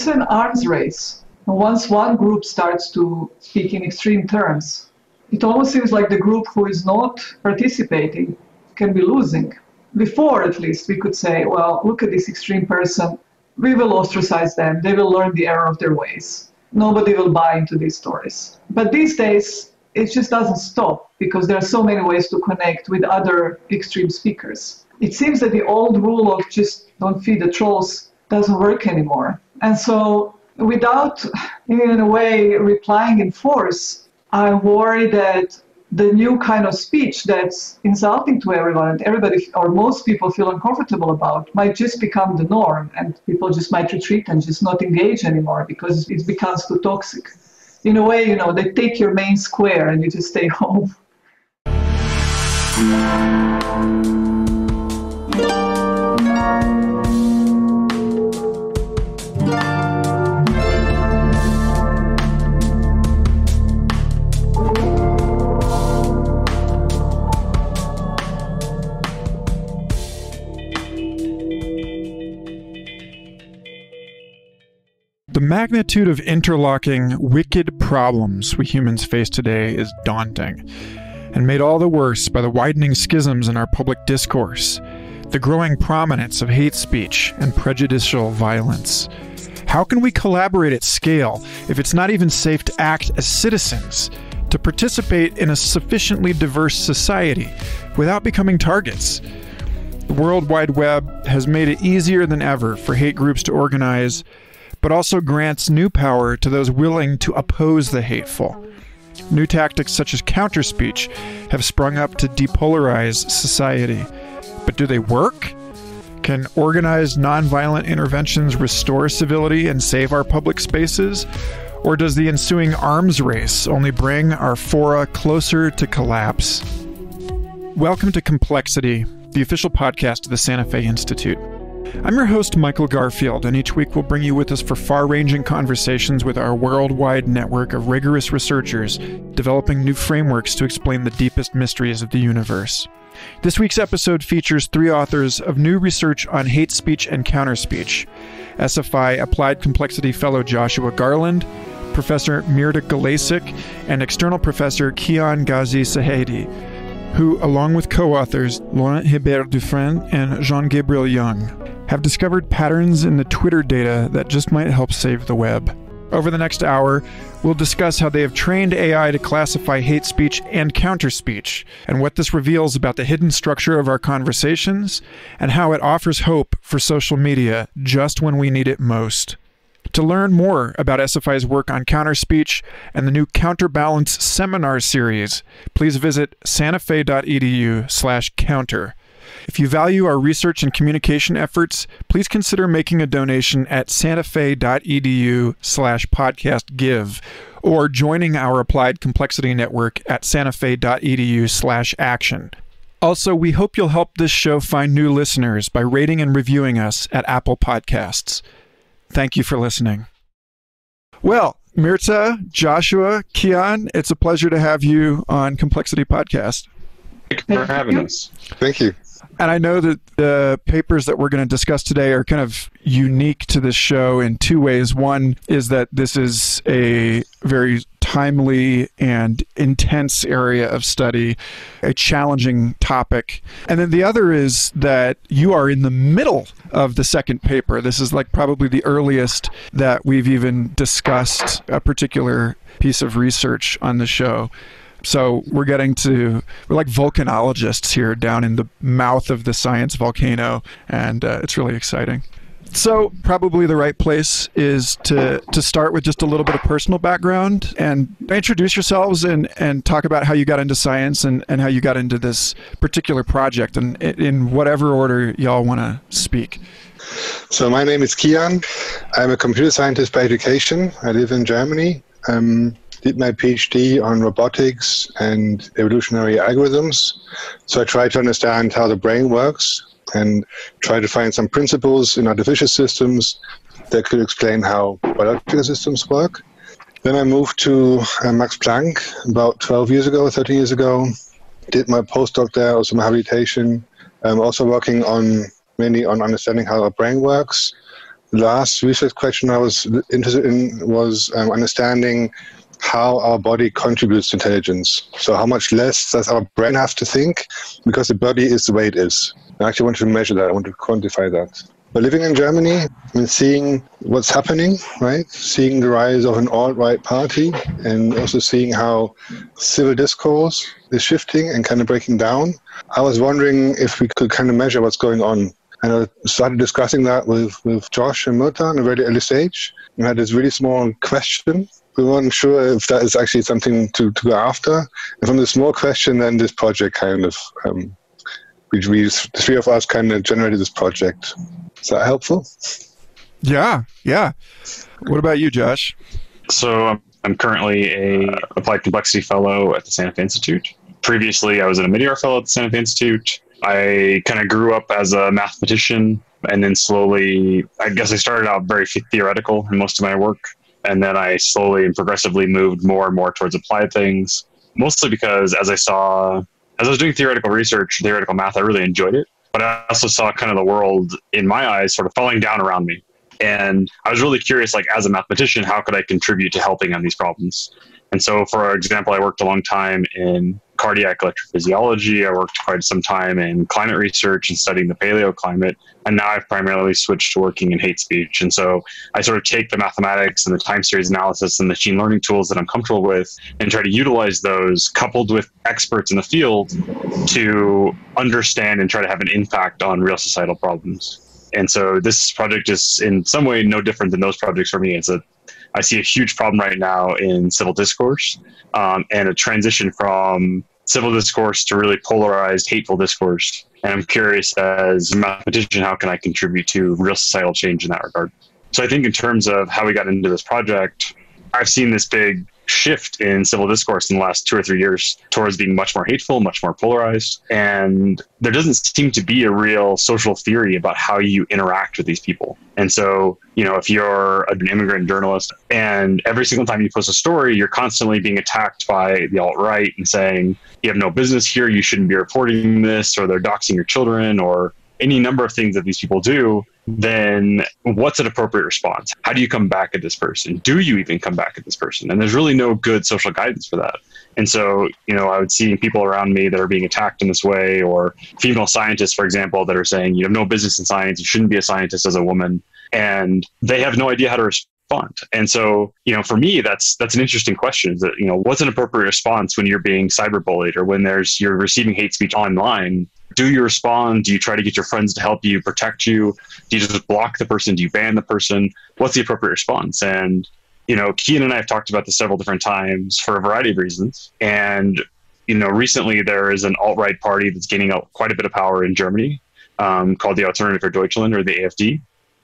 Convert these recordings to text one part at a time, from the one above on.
it's an arms race. Once one group starts to speak in extreme terms, it almost seems like the group who is not participating can be losing. Before, at least, we could say, well, look at this extreme person. We will ostracize them. They will learn the error of their ways. Nobody will buy into these stories. But these days, it just doesn't stop because there are so many ways to connect with other extreme speakers. It seems that the old rule of just don't feed the trolls doesn't work anymore. And so without, in a way, replying in force, I worry that the new kind of speech that's insulting to everyone and everybody or most people feel uncomfortable about might just become the norm, and people just might retreat and just not engage anymore because it becomes too toxic. In a way, they take your main square and you just stay home. The magnitude of interlocking wicked problems we humans face today is daunting, and made all the worse by the widening schisms in our public discourse, the growing prominence of hate speech and prejudicial violence. How can we collaborate at scale if it's not even safe to act as citizens, to participate in a sufficiently diverse society without becoming targets? The World Wide Web has made it easier than ever for hate groups to organize, but also grants new power to those willing to oppose the hateful. New tactics such as counterspeech have sprung up to depolarize society. But do they work? Can organized nonviolent interventions restore civility and save our public spaces? Or does the ensuing arms race only bring our fora closer to collapse? Welcome to Complexity, the official podcast of the Santa Fe Institute. I'm your host, Michael Garfield, and each week we'll bring you with us for far-ranging conversations with our worldwide network of rigorous researchers developing new frameworks to explain the deepest mysteries of the universe. This week's episode features 3 authors of new research on hate speech and counterspeech: SFI Applied Complexity Fellow Joshua Garland, Professor Mirta Galesic, and external professor Keyan Ghazi Sahedi, who, along with co-authors Laurent Hébert-Dufresne and Jean-Gabriel Young, have discovered patterns in the Twitter data that just might help save the web. Over the next hour, we'll discuss how they have trained AI to classify hate speech and counterspeech, and what this reveals about the hidden structure of our conversations, and how it offers hope for social media just when we need it most. To learn more about SFI's work on counterspeech and the new Counterbalance seminar series, please visit santafe.edu/counter. If you value our research and communication efforts, please consider making a donation at santafe.edu/podcastgive, or joining our Applied Complexity Network at santafe.edu/action. Also, we hope you'll help this show find new listeners by rating and reviewing us at Apple Podcasts. Thank you for listening. Well, Mirta, Joshua, Keyan, it's a pleasure to have you on Complexity Podcast. Thank you for having us. Thank you. And I know that the papers that we're going to discuss today are kind of unique to this show in 2 ways. One is that this is a very timely and intense area of study, a challenging topic. And then the other is that you are in the middle of the second paper. This is like probably the earliest that we've even discussed a particular piece of research on the show. So we're like volcanologists here down in the mouth of the science volcano, and it's really exciting. So probably the right place is to start with just a little bit of personal background and introduce yourselves and talk about how you got into science and how you got into this particular project, and in whatever order y'all want to speak. So my name is Keyan. I'm a computer scientist by education. I live in Germany. Did my PhD on robotics and evolutionary algorithms. So I try to understand how the brain works and try to find some principles in artificial systems that could explain how biological systems work. Then I moved to Max Planck about 13 years ago. Did my postdoc there, also my habilitation. I'm also working mainly on understanding how our brain works. last research question I was interested in was understanding how our body contributes to intelligence. So how much less does our brain have to think because the body is the way it is. I actually want to measure that. I want to quantify that. But living in Germany and seeing what's happening, right? Seeing the rise of an alt-right party and also seeing how civil discourse is shifting and kind of breaking down. I was wondering if we could kind of measure what's going on. And I started discussing that with Josh and Mirta in a very early stage. We had this really small question. We weren't sure if that is actually something to go after. And from the small question, then this project kind of, the three of us kind of generated this project. Is that helpful? Yeah. What about you, Josh? So I'm currently a applied complexity fellow at the Santa Fe Institute. Previously, I was a mid-year fellow at the Santa Fe Institute. I kind of grew up as a mathematician, and then slowly, I guess I started out very theoretical in most of my work. And then I slowly and progressively moved more and more towards applied things, mostly because as I was doing theoretical research, theoretical math, I really enjoyed it. But I also saw kind of the world, in my eyes, sort of falling down around me. And I was really curious, like, as a mathematician, how could I contribute to helping on these problems? And so, for example, I worked a long time in cardiac electrophysiology. I worked quite some time in climate research and studying the paleoclimate. And now I've primarily switched to working in hate speech. And so I sort of take the mathematics and the time series analysis and machine learning tools that I'm comfortable with and try to utilize those coupled with experts in the field to understand and try to have an impact on real societal problems. And so this project is in some way no different than those projects for me. I see a huge problem right now in civil discourse and a transition from civil discourse to really polarized, hateful discourse. And I'm curious, as a mathematician, how can I contribute to real societal change in that regard? So I think in terms of how we got into this project, I've seen this big shift in civil discourse in the last 2 or 3 years towards being much more hateful, much more polarized. And there doesn't seem to be a real social theory about how you interact with these people. And so, if you're an immigrant journalist and every single time you post a story, you're constantly being attacked by the alt-right and saying, you have no business here, you shouldn't be reporting this, or they're doxing your children, or any number of things that these people do, then what's an appropriate response? How do you come back at this person? Do you even come back at this person? And there's really no good social guidance for that. And so, I would see people around me that are being attacked in this way, or female scientists, for example, that are saying, you have no business in science, you shouldn't be a scientist as a woman, and they have no idea how to respond. And so, for me, that's an interesting question. Is that, what's an appropriate response when you're being cyberbullied or when you're receiving hate speech online? Do you respond? Do you try to get your friends to help you, protect you? Do you just block the person? Do you ban the person? What's the appropriate response? And, Keyan and I have talked about this several different times for a variety of reasons. And, recently there is an alt-right party that's gaining quite a bit of power in Germany called the Alternative for Deutschland, or the AfD.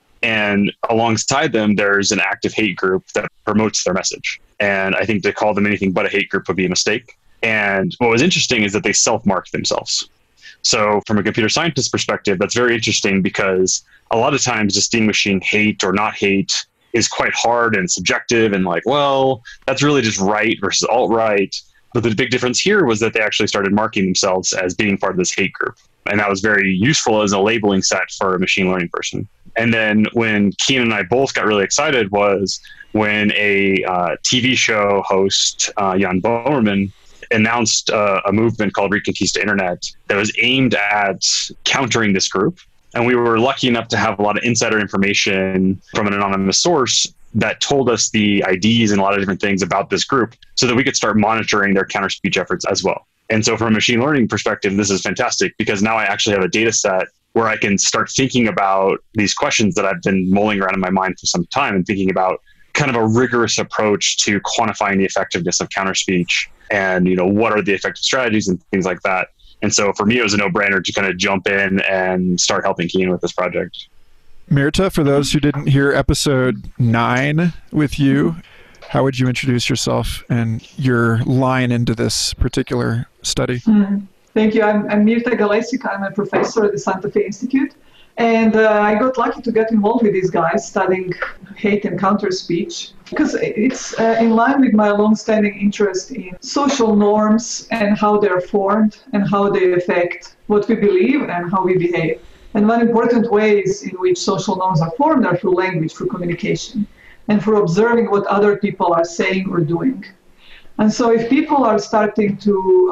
And alongside them, there's an active hate group that promotes their message. And I think to call them anything but a hate group would be a mistake. And what was interesting is that they self-marked themselves. So from a computer scientist perspective, that's very interesting because a lot of times distinguishing hate or not hate is quite hard and subjective and like, well, that's really just right versus alt-right. But the big difference here was that they actually started marking themselves as being part of this hate group. And that was very useful as a labeling set for a machine learning person. And then when Keyan and I both got really excited was when a TV show host, Jan Bowerman, announced a movement called Reconquista Internet that was aimed at countering this group. And we were lucky enough to have a lot of insider information from an anonymous source that told us the IDs and a lot of different things about this group so that we could start monitoring their counter speech efforts as well. And so from a machine learning perspective, this is fantastic because now I actually have a data set where I can start thinking about these questions that I've been mulling around in my mind for some time and thinking about kind of a rigorous approach to quantifying the effectiveness of counter speech and, what are the effective strategies and things like that. And so for me, it was a no-brainer to kind of jump in and start helping Keyan with this project. Mirta, for those who didn't hear episode 9 with you, how would you introduce yourself and your line into this particular study? Thank you. I'm Mirta Galesic. I'm a professor at the Santa Fe Institute. And I got lucky to get involved with these guys studying hate and counter speech because it's in line with my long-standing interest in social norms and how they're formed and how they affect what we believe and how we behave. And one important ways in which social norms are formed are through language, through communication, and through observing what other people are saying or doing. And so if people are starting to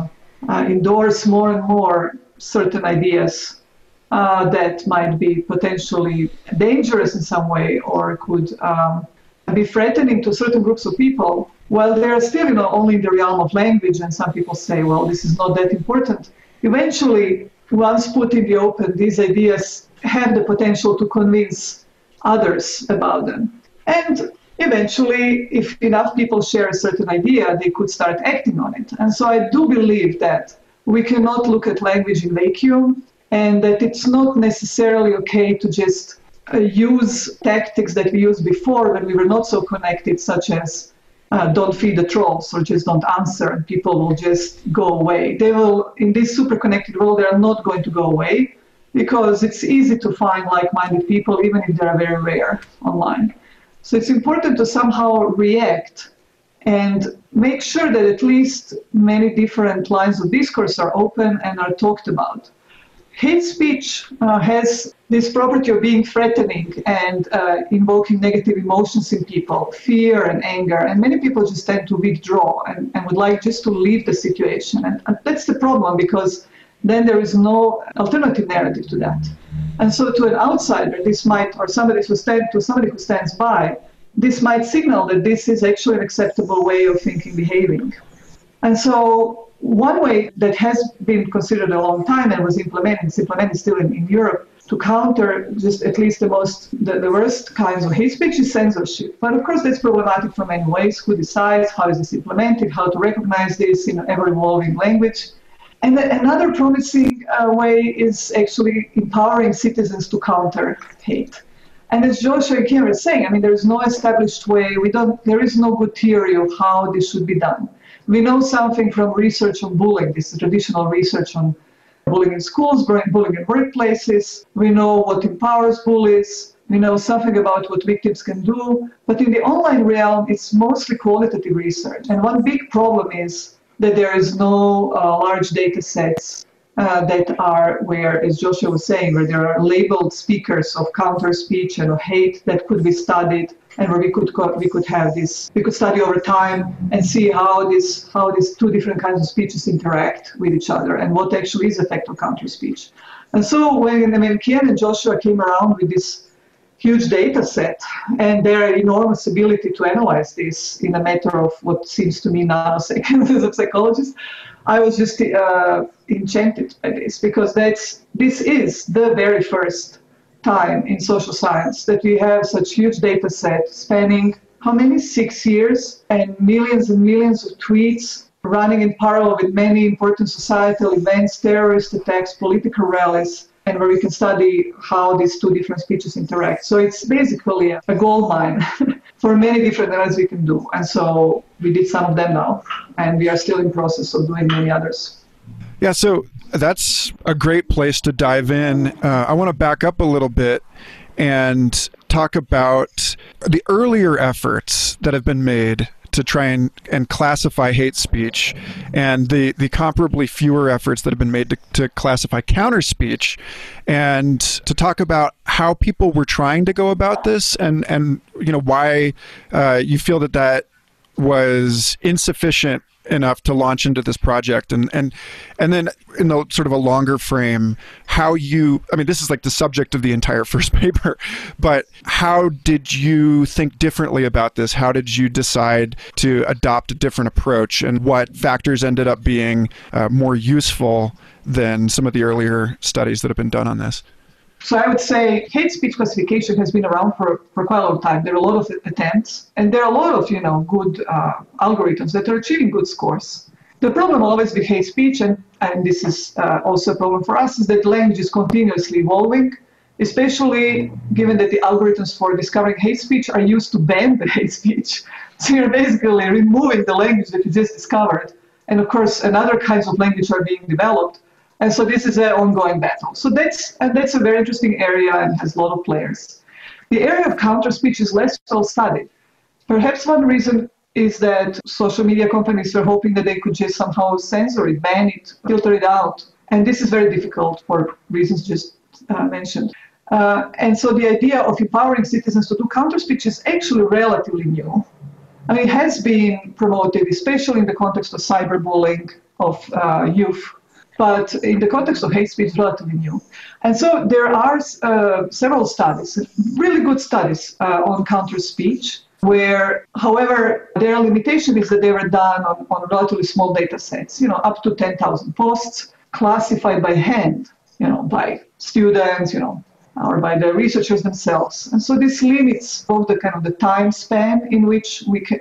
endorse more and more certain ideas that might be potentially dangerous in some way or could be threatening to certain groups of people, well, they are still, only in the realm of language, and some people say, well, this is not that important. Eventually, once put in the open, these ideas have the potential to convince others about them. And eventually, if enough people share a certain idea, they could start acting on it. And so I do believe that we cannot look at language in vacuum, and that it's not necessarily okay to just use tactics that we used before when we were not so connected, such as don't feed the trolls or just don't answer, and people will just go away. They will, in this super connected world, they are not going to go away because it's easy to find like-minded people, even if they are very rare online. So it's important to somehow react and make sure that at least many different lines of discourse are open and are talked about. Hate speech has this property of being threatening and invoking negative emotions in people, fear and anger, and many people just tend to withdraw and would like just to leave the situation. And that's the problem, because then there is no alternative narrative to that. And so to an outsider, this might, or somebody who stands by, this might signal that this is actually an acceptable way of thinking, behaving. And so one way that has been considered a long time and was implemented still in Europe to counter just at least the worst kinds of hate speech is censorship. But of course that's problematic from many ways. Who decides? How is this implemented? How to recognize this in an ever-evolving language? And another promising way is actually empowering citizens to counter hate. And as Joshua and Keyan were saying, I mean, there is no established way. There is no good theory of how this should be done. We know something from research on bullying. This is traditional research on bullying in schools, bullying in workplaces. We know what empowers bullies. We know something about what victims can do. But in the online realm, it's mostly qualitative research. And one big problem is that there is no large data sets that are where, as Joshua was saying, where there are labeled speakers of counter speech and of hate that could be studied, and where we could study over time and see how these two different kinds of speeches interact with each other and what actually is effective counter speech. And so when Keyan and Joshua came around with this huge data set and their enormous ability to analyze this in a matter of what seems to me now seconds as a psychologist, I was just enchanted by this, because this is the very first time in social science that we have such huge data set spanning how many, 6 years, and millions of tweets running in parallel with many important societal events, terrorist attacks, political rallies, and where we can study how these two different speeches interact. So it's basically a gold mine for many different areas we can do. And so we did some of them now, and we are still in process of doing many others. Yeah, so that's a great place to dive in. I want to back up a little bit and talk about the earlier efforts that have been made to try and classify hate speech, and the comparably fewer efforts that have been made to classify counter speech, and to talk about how people were trying to go about this, and why you feel that was insufficient enough to launch into this project, and then in the sort of a longer frame, this is like the subject of the entire first paper, but how did you think differently about this? How did you decide to adopt a different approach, and what factors ended up being more useful than some of the earlier studies that have been done on this? So I would say hate speech classification has been around for quite a long time. There are a lot of attempts, and there are a lot of good algorithms that are achieving good scores. The problem always with hate speech, and this is also a problem for us, is that language is continuously evolving, especially given that the algorithms for discovering hate speech are used to ban the hate speech. So you're basically removing the language that you just discovered. And of course, another kinds of language are being developed. And so this is an ongoing battle. So that's a very interesting area and has a lot of players. The area of counter speech is less well studied. Perhaps one reason is that social media companies were hoping that they could just somehow censor it, ban it, filter it out. And this is very difficult for reasons just mentioned. And so the idea of empowering citizens to do counterspeech is actually relatively new. I mean, it has been promoted, especially in the context of cyberbullying of youth, but in the context of hate speech, relatively new. And so there are several studies, really good studies on counterspeech, where, however, their limitation is that they were done on relatively small data sets, up to 10,000 posts, classified by hand, by students, or by the researchers themselves. And so this limits both the time span in which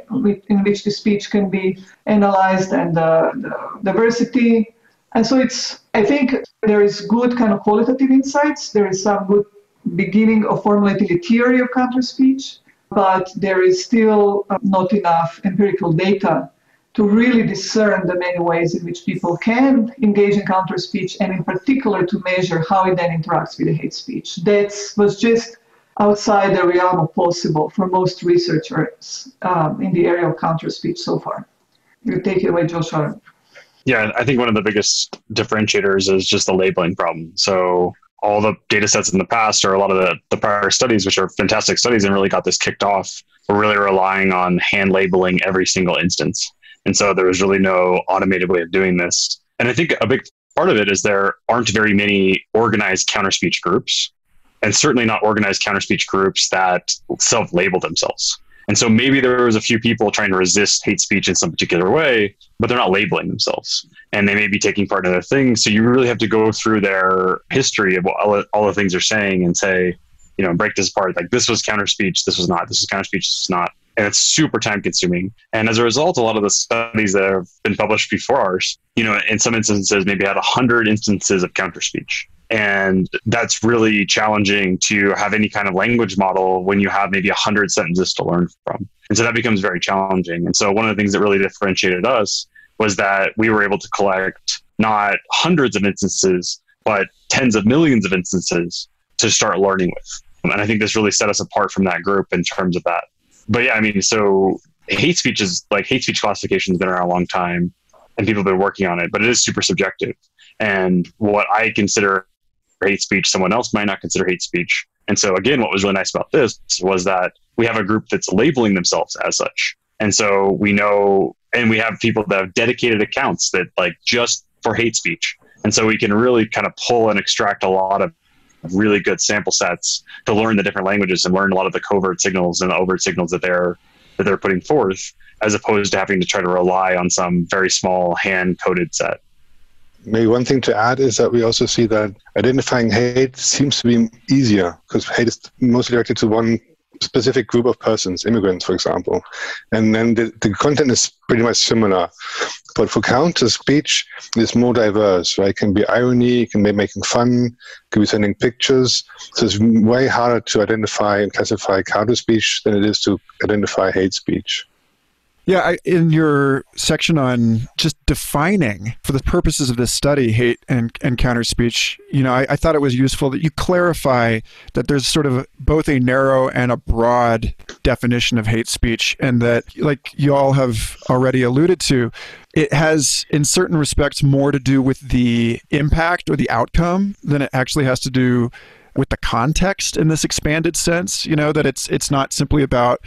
the speech can be analyzed and the diversity. And so I think there is good qualitative insights. There is some good beginning of formulating a theory of counterspeech, but there is still not enough empirical data to really discern the many ways in which people can engage in counterspeech, and in particular to measure how it then interacts with the hate speech. That was just outside the realm of possible for most researchers in the area of counterspeech so far. You take it away, Joshua. Yeah, I think one of the biggest differentiators is just the labeling problem. So all the data sets in the past, or a lot of the prior studies, which are fantastic studies and really got this kicked off, were really relying on hand labeling every single instance. And so there was really no automated way of doing this. And I think a big part of it is there aren't very many organized counterspeech groups, and certainly not organized counterspeech groups that self-label themselves. And so maybe there was a few people trying to resist hate speech in some particular way, but they're not labeling themselves. And they may be taking part in other things. So you really have to go through their history of what all the things they're saying and say, break this apart. Like, this was counterspeech, this was not. This is counterspeech, this is not. And it's super time consuming. And as a result, a lot of the studies that have been published before ours, in some instances, maybe had 100 instances of counterspeech. And that's really challenging to have any kind of language model when you have maybe 100 sentences to learn from. And so that becomes very challenging. And so one of the things that really differentiated us was that we were able to collect not hundreds of instances, but tens of millions of instances to start learning with. And I think this really set us apart from that group in terms of that. But yeah, so hate speech classification has been around a long time, and people have been working on it, but it is super subjective. And what I consider hate speech, someone else might not consider hate speech. And so again, what was really nice about this was that we have a group that's labeling themselves as such. And so we know, and we have people that have dedicated accounts that just for hate speech. And so we can really kind of pull and extract a lot of really good sample sets to learn the different languages and learn a lot of the covert signals and the overt signals that they're putting forth, as opposed to having to try to rely on some very small hand-coded set. Maybe one thing to add is that we also see that identifying hate seems to be easier, because hate is mostly directed to one specific group of persons, immigrants, for example. And then the content is pretty much similar. But for counter speech, it's more diverse, right? It can be irony, it can be making fun, it can be sending pictures. So it's way harder to identify and classify counter speech than it is to identify hate speech. Yeah, in your section on just defining, for the purposes of this study, hate and counter speech, I thought it was useful that you clarify that there's sort of both a narrow and a broad definition of hate speech, and that, like you all have already alluded to, it has, in certain respects, more to do with the impact or the outcome than it actually has to do with the context in this expanded sense, that it's not simply about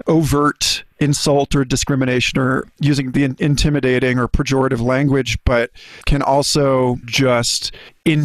overt insult or discrimination or using the intimidating or pejorative language, but can also just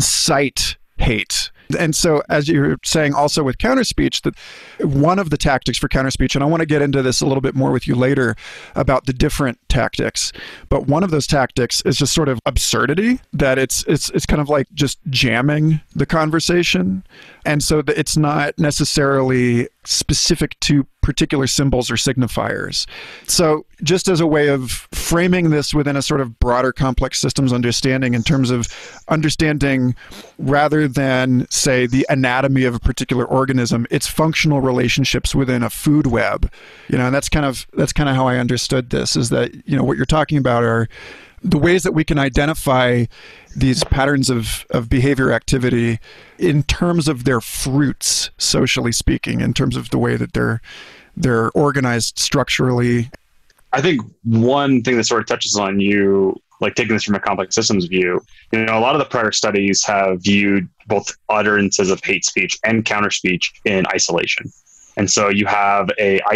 incite hate. And so, as you're saying also with counterspeech, that one of the tactics for counterspeech, and I want to get into this a little bit more with you later about the different tactics, but one of those tactics is just sort of absurdity, that it's kind of like just jamming the conversation. And so that it's not necessarily specific to particular symbols or signifiers. So just as a way of framing this within a sort of broader complex systems understanding, in terms of understanding, rather than say the anatomy of a particular organism, its functional relationships within a food web, and that's kind of how I understood this, is that, what you're talking about are the ways that we can identify these patterns of behavior activity in terms of their fruits, socially speaking, in terms of the way that they're organized structurally. I think one thing that sort of touches on you like taking this from a complex systems view, a lot of the prior studies have viewed both utterances of hate speech and counter speech in isolation. And so you have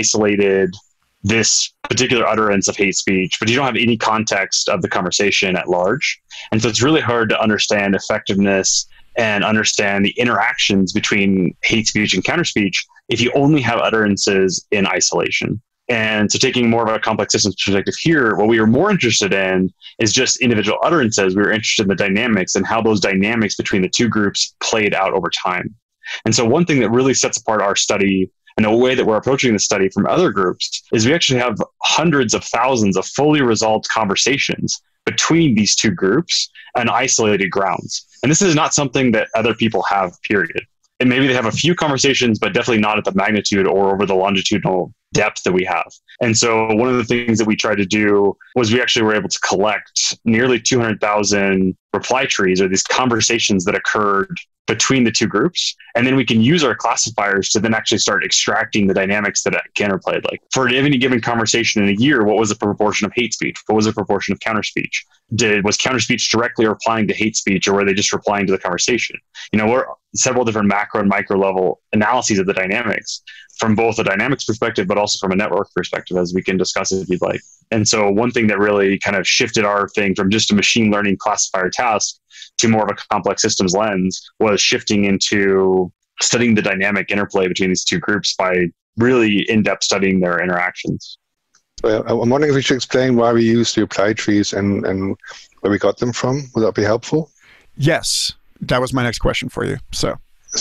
this particular utterance of hate speech, but you don't have any context of the conversation at large. And so it's really hard to understand effectiveness and understand the interactions between hate speech and counter speech if you only have utterances in isolation. And so taking more of a complex systems perspective here, what we were more interested in is just individual utterances. We were interested in the dynamics and how those dynamics between the two groups played out over time. And so one thing that really sets apart our study and the way that we're approaching the study from other groups is we actually have hundreds of thousands of fully resolved conversations between these two groups on isolated grounds. And this is not something that other people have, period. And maybe they have a few conversations, but definitely not at the magnitude or over the longitudinal depth that we have. And so one of the things that we tried to do was we actually were able to collect nearly 200,000 reply trees, or these conversations that occurred between the two groups. And then we can use our classifiers to then actually start extracting the dynamics that it counterplayed. Like for any given conversation in a year, what was the proportion of hate speech? What was the proportion of counter speech? Was counter speech directly replying to hate speech, or were they just replying to the conversation? We're several different macro and micro level analyses of the dynamics from both a dynamics perspective, but also from a network perspective, as we can discuss if you'd like. And so one thing that really kind of shifted our thing from just a machine learning classifier task to more of a complex systems lens was shifting into studying the dynamic interplay between these two groups by really in-depth studying their interactions. Well, I'm wondering if you should explain why we use the reply trees and where we got them from. Would that be helpful? Yes, that was my next question for you. So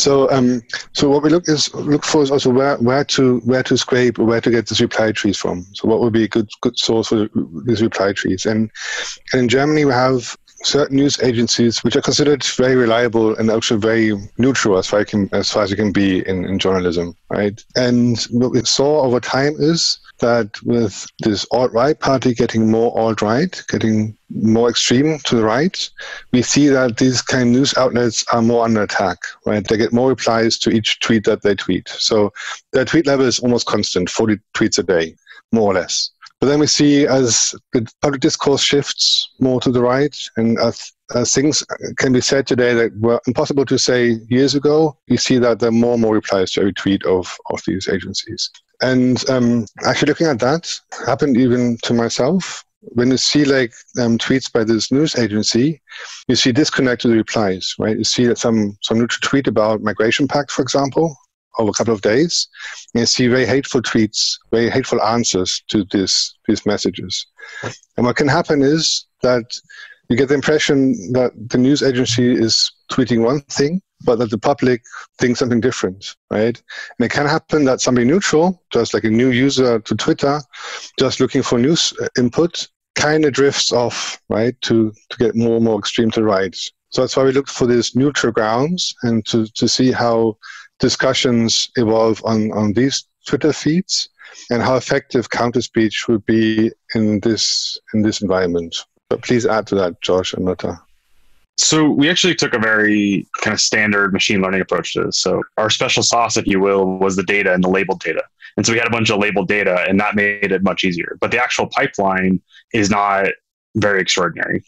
what we look for is also where to scrape or where to get these reply trees from. So what would be a good source for these reply trees? And in Germany we have certain news agencies which are considered very reliable and actually very neutral as far as you can be in journalism, right? And what we saw over time is that with this alt-right party getting more alt-right, getting more extreme to the right, we see that these kind of news outlets are more under attack, right? They get more replies to each tweet that they tweet. So their tweet level is almost constant, 40 tweets a day, more or less. But then we see as the public discourse shifts more to the right, and as things can be said today that were impossible to say years ago, you see that there are more and more replies to every tweet of these agencies. And actually looking at that happened even to myself. When you see tweets by this news agency, you see disconnect to the replies, right? You see that some neutral tweet about migration pact, for example, over a couple of days, and you see very hateful tweets, very hateful answers to these messages. And what can happen is that you get the impression that the news agency is tweeting one thing, but that the public thinks something different, right? And it can happen that somebody neutral, just like a new user to Twitter, just looking for news input, kind of drifts off, right, to get more and more extreme to the right. So that's why we looked for these neutral grounds and to see how discussions evolve on these Twitter feeds and how effective counter speech would be in this environment. But please add to that, Josh and Mirta. So we actually took a very kind of standard machine learning approach to this. So our special sauce, if you will, was the data and the labeled data. And so we had a bunch of labeled data, and that made it much easier. But the actual pipeline is not very extraordinary.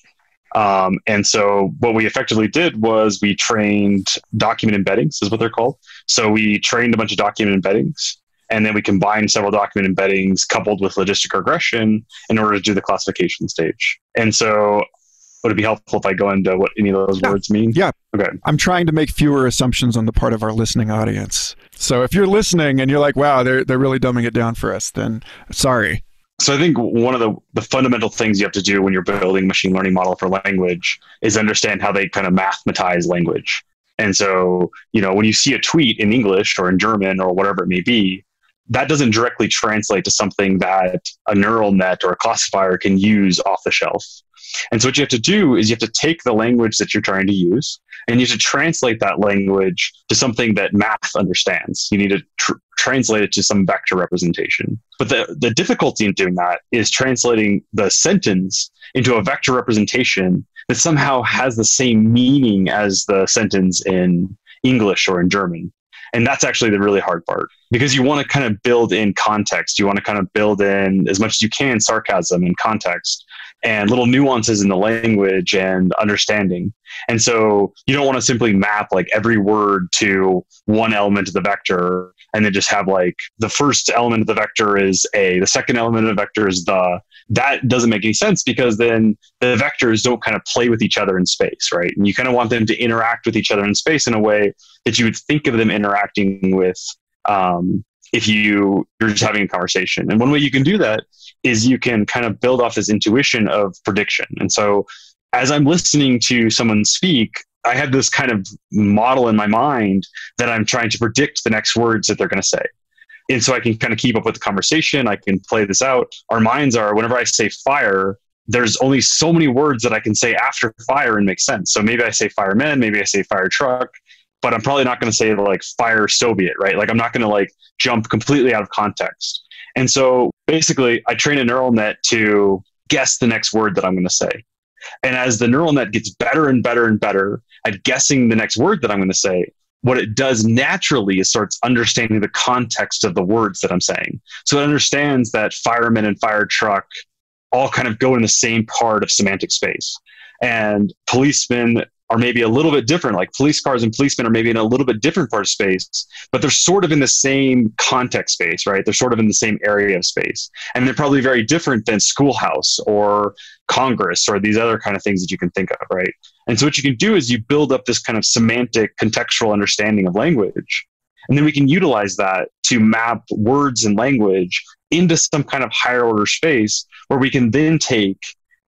And so what we effectively did was we trained document embeddings, is what they're called. So we trained a bunch of document embeddings, and then we combined several document embeddings coupled with logistic regression in order to do the classification stage. And so would it be helpful if I go into what any of those words mean? Yeah. Okay. I'm trying to make fewer assumptions on the part of our listening audience. So if you're listening and you're like, wow, they're really dumbing it down for us, then sorry. So I think one of the fundamental things you have to do when you're building a machine learning model for language is understand how they kind of mathematize language. And so, when you see a tweet in English or in German or whatever it may be, that doesn't directly translate to something that a neural net or a classifier can use off the shelf. And so what you have to do is you have to take the language that you're trying to use, and you have to translate that language to something that math understands. You need to translate it to some vector representation. But the difficulty in doing that is translating the sentence into a vector representation that somehow has the same meaning as the sentence in English or in German. And that's actually the really hard part, because you want to kind of build in context. You want to kind of build in as much as you can sarcasm and context and little nuances in the language and understanding. And so you don't want to simply map like every word to one element of the vector and then just have like the first element of the vector is A, the second element of the vector is the. That doesn't make any sense because then the vectors don't kind of play with each other in space, right? And you kind of want them to interact with each other in space in a way that you would think of them interacting with if you're just having a conversation. And one way you can do that is you can kind of build off this intuition of prediction. And so as I'm listening to someone speak, I have this kind of model in my mind that I'm trying to predict the next words that they're going to say. And so I can kind of keep up with the conversation. I can play this out. Our minds are, whenever I say fire, there's only so many words that I can say after fire and make sense. So maybe I say firemen, maybe I say fire truck, but I'm probably not going to say like fire Soviet, right? Like I'm not going to like jump completely out of context. And so basically I train a neural net to guess the next word that I'm going to say. And as the neural net gets better and better and better at guessing the next word that I'm going to say, what it does naturally is starts understanding the context of the words that I'm saying. So it understands that fireman and fire truck all kind of go in the same part of semantic space. And policemen are maybe a little bit different, like police cars and policemen are maybe in a little bit different part of space, but they're sort of in the same context space, right? They're sort of in the same area of space. And they're probably very different than schoolhouse or Congress or these other kind of things that you can think of, right? And so what you can do is you build up this kind of semantic contextual understanding of language. And then we can utilize that to map words and language into some kind of higher order space where we can then take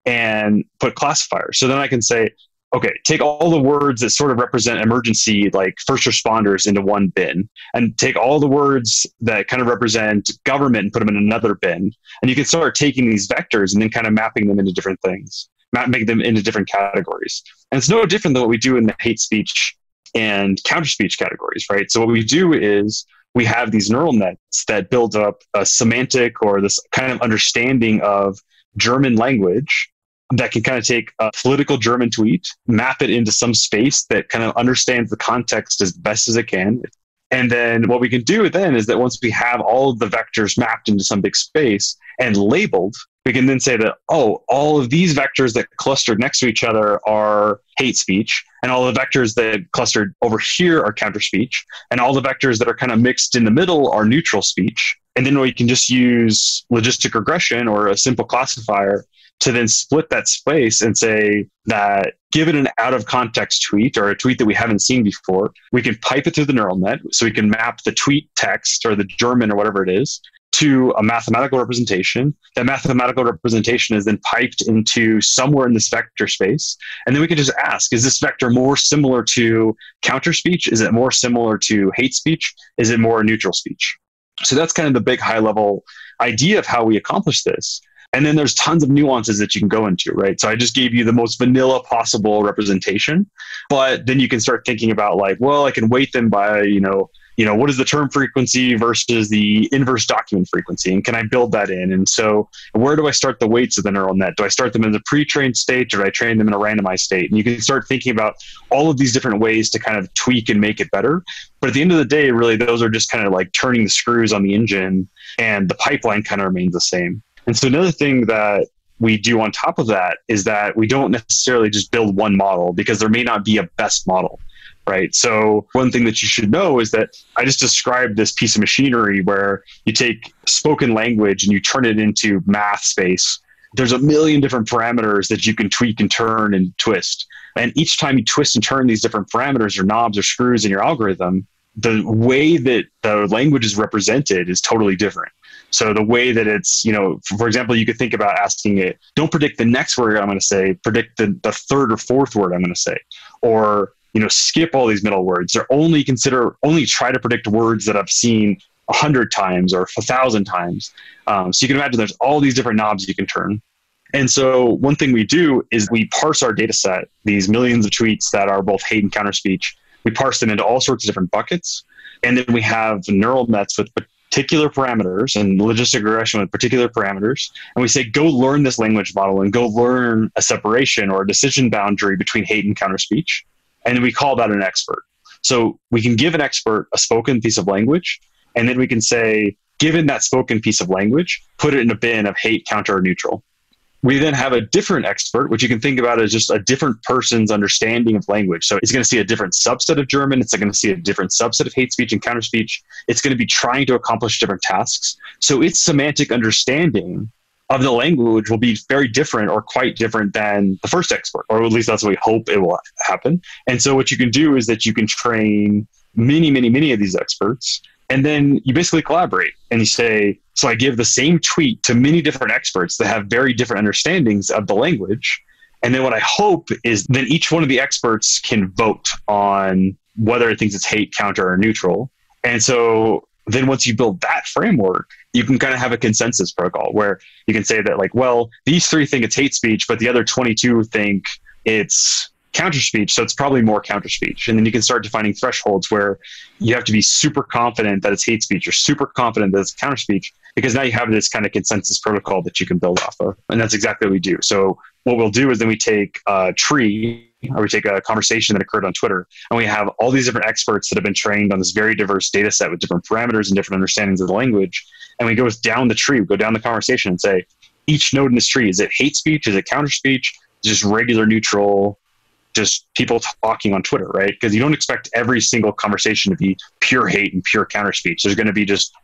and put classifiers. So then I can say, okay, take all the words that sort of represent emergency, like first responders, into one bin, and take all the words that kind of represent government and put them in another bin. And you can start taking these vectors and then kind of mapping them into different things, making them into different categories. And it's no different than what we do in the hate speech and counter speech categories, right? So what we do is we have these neural nets that build up a semantic or this kind of understanding of German language that can kind of take a political German tweet, map it into some space that kind of understands the context as best as it can. And then what we can do then is that once we have all of the vectors mapped into some big space and labeled, we can then say that, oh, all of these vectors that clustered next to each other are hate speech, and all the vectors that clustered over here are counter speech, and all the vectors that are kind of mixed in the middle are neutral speech. And then we can just use logistic regression or a simple classifier to then split that space and say that given an out of context tweet or a tweet that we haven't seen before, we can pipe it through the neural net. So we can map the tweet text or the German or whatever it is to a mathematical representation. That mathematical representation is then piped into somewhere in this vector space. And then we can just ask, is this vector more similar to counter speech? Is it more similar to hate speech? Is it more neutral speech? So that's kind of the big high level idea of how we accomplish this. And then there's tons of nuances that you can go into, right? So I just gave you the most vanilla possible representation, but then you can start thinking about like, well, I can weight them by, what is the term frequency versus the inverse document frequency? And can I build that in? And so where do I start the weights of the neural net? Do I start them in the pre-trained state or do I train them in a randomized state? And you can start thinking about all of these different ways to kind of tweak and make it better. But at the end of the day, really, those are just kind of like turning the screws on the engine, and the pipeline kind of remains the same. And so another thing that we do on top of that is that we don't necessarily just build one model because there may not be a best model, right? So one thing that you should know is that I just described this piece of machinery where you take spoken language and you turn it into math space. There's a million different parameters that you can tweak and turn and twist. And each time you twist and turn these different parameters or knobs or screws in your algorithm, the way that the language is represented is totally different. So the way that it's, for example, you could think about asking it, don't predict the next word I'm going to say, predict the third or fourth word I'm going to say, or, skip all these middle words, or only try to predict words that I've seen 100 times or 1,000 times. So you can imagine there's all these different knobs you can turn. And so one thing we do is we parse our data set, these millions of tweets that are both hate and counter speech. We parse them into all sorts of different buckets. And then we have neural nets with particular parameters and logistic regression with particular parameters. And we say, go learn this language model and go learn a separation or a decision boundary between hate and counter speech. And then we call that an expert. So we can give an expert a spoken piece of language. And then we can say, given that spoken piece of language, put it in a bin of hate, counter, or neutral. We then have a different expert, which you can think about as just a different person's understanding of language. So it's going to see a different subset of German. It's going to see a different subset of hate speech and counter speech. It's going to be trying to accomplish different tasks. So its semantic understanding of the language will be very different or quite different than the first expert, or at least that's what we hope it will happen. And so what you can do is that you can train many of these experts, and then you basically collaborate and you say, so I give the same tweet to many different experts that have very different understandings of the language. And then what I hope is then each one of the experts can vote on whether it thinks it's hate, counter, or neutral. And so then once you build that framework, you can kind of have a consensus protocol where you can say that like, well, these 3 think it's hate speech, but the other 22 think it's counter speech. So it's probably more counter speech. And then you can start defining thresholds where you have to be super confident that it's hate speech or super confident that it's counter speech, because now you have this kind of consensus protocol that you can build off of. And that's exactly what we do. So what we'll do is then we take a tree, or we take a conversation that occurred on Twitter, and we have all these different experts that have been trained on this very diverse data set with different parameters and different understandings of the language. And we go down the tree, we go down the conversation and say, each node in this tree, is it hate speech? Is it counter speech? Just regular, neutral, just people talking on Twitter, right? Because you don't expect every single conversation to be pure hate and pure counter speech. There's going to be just,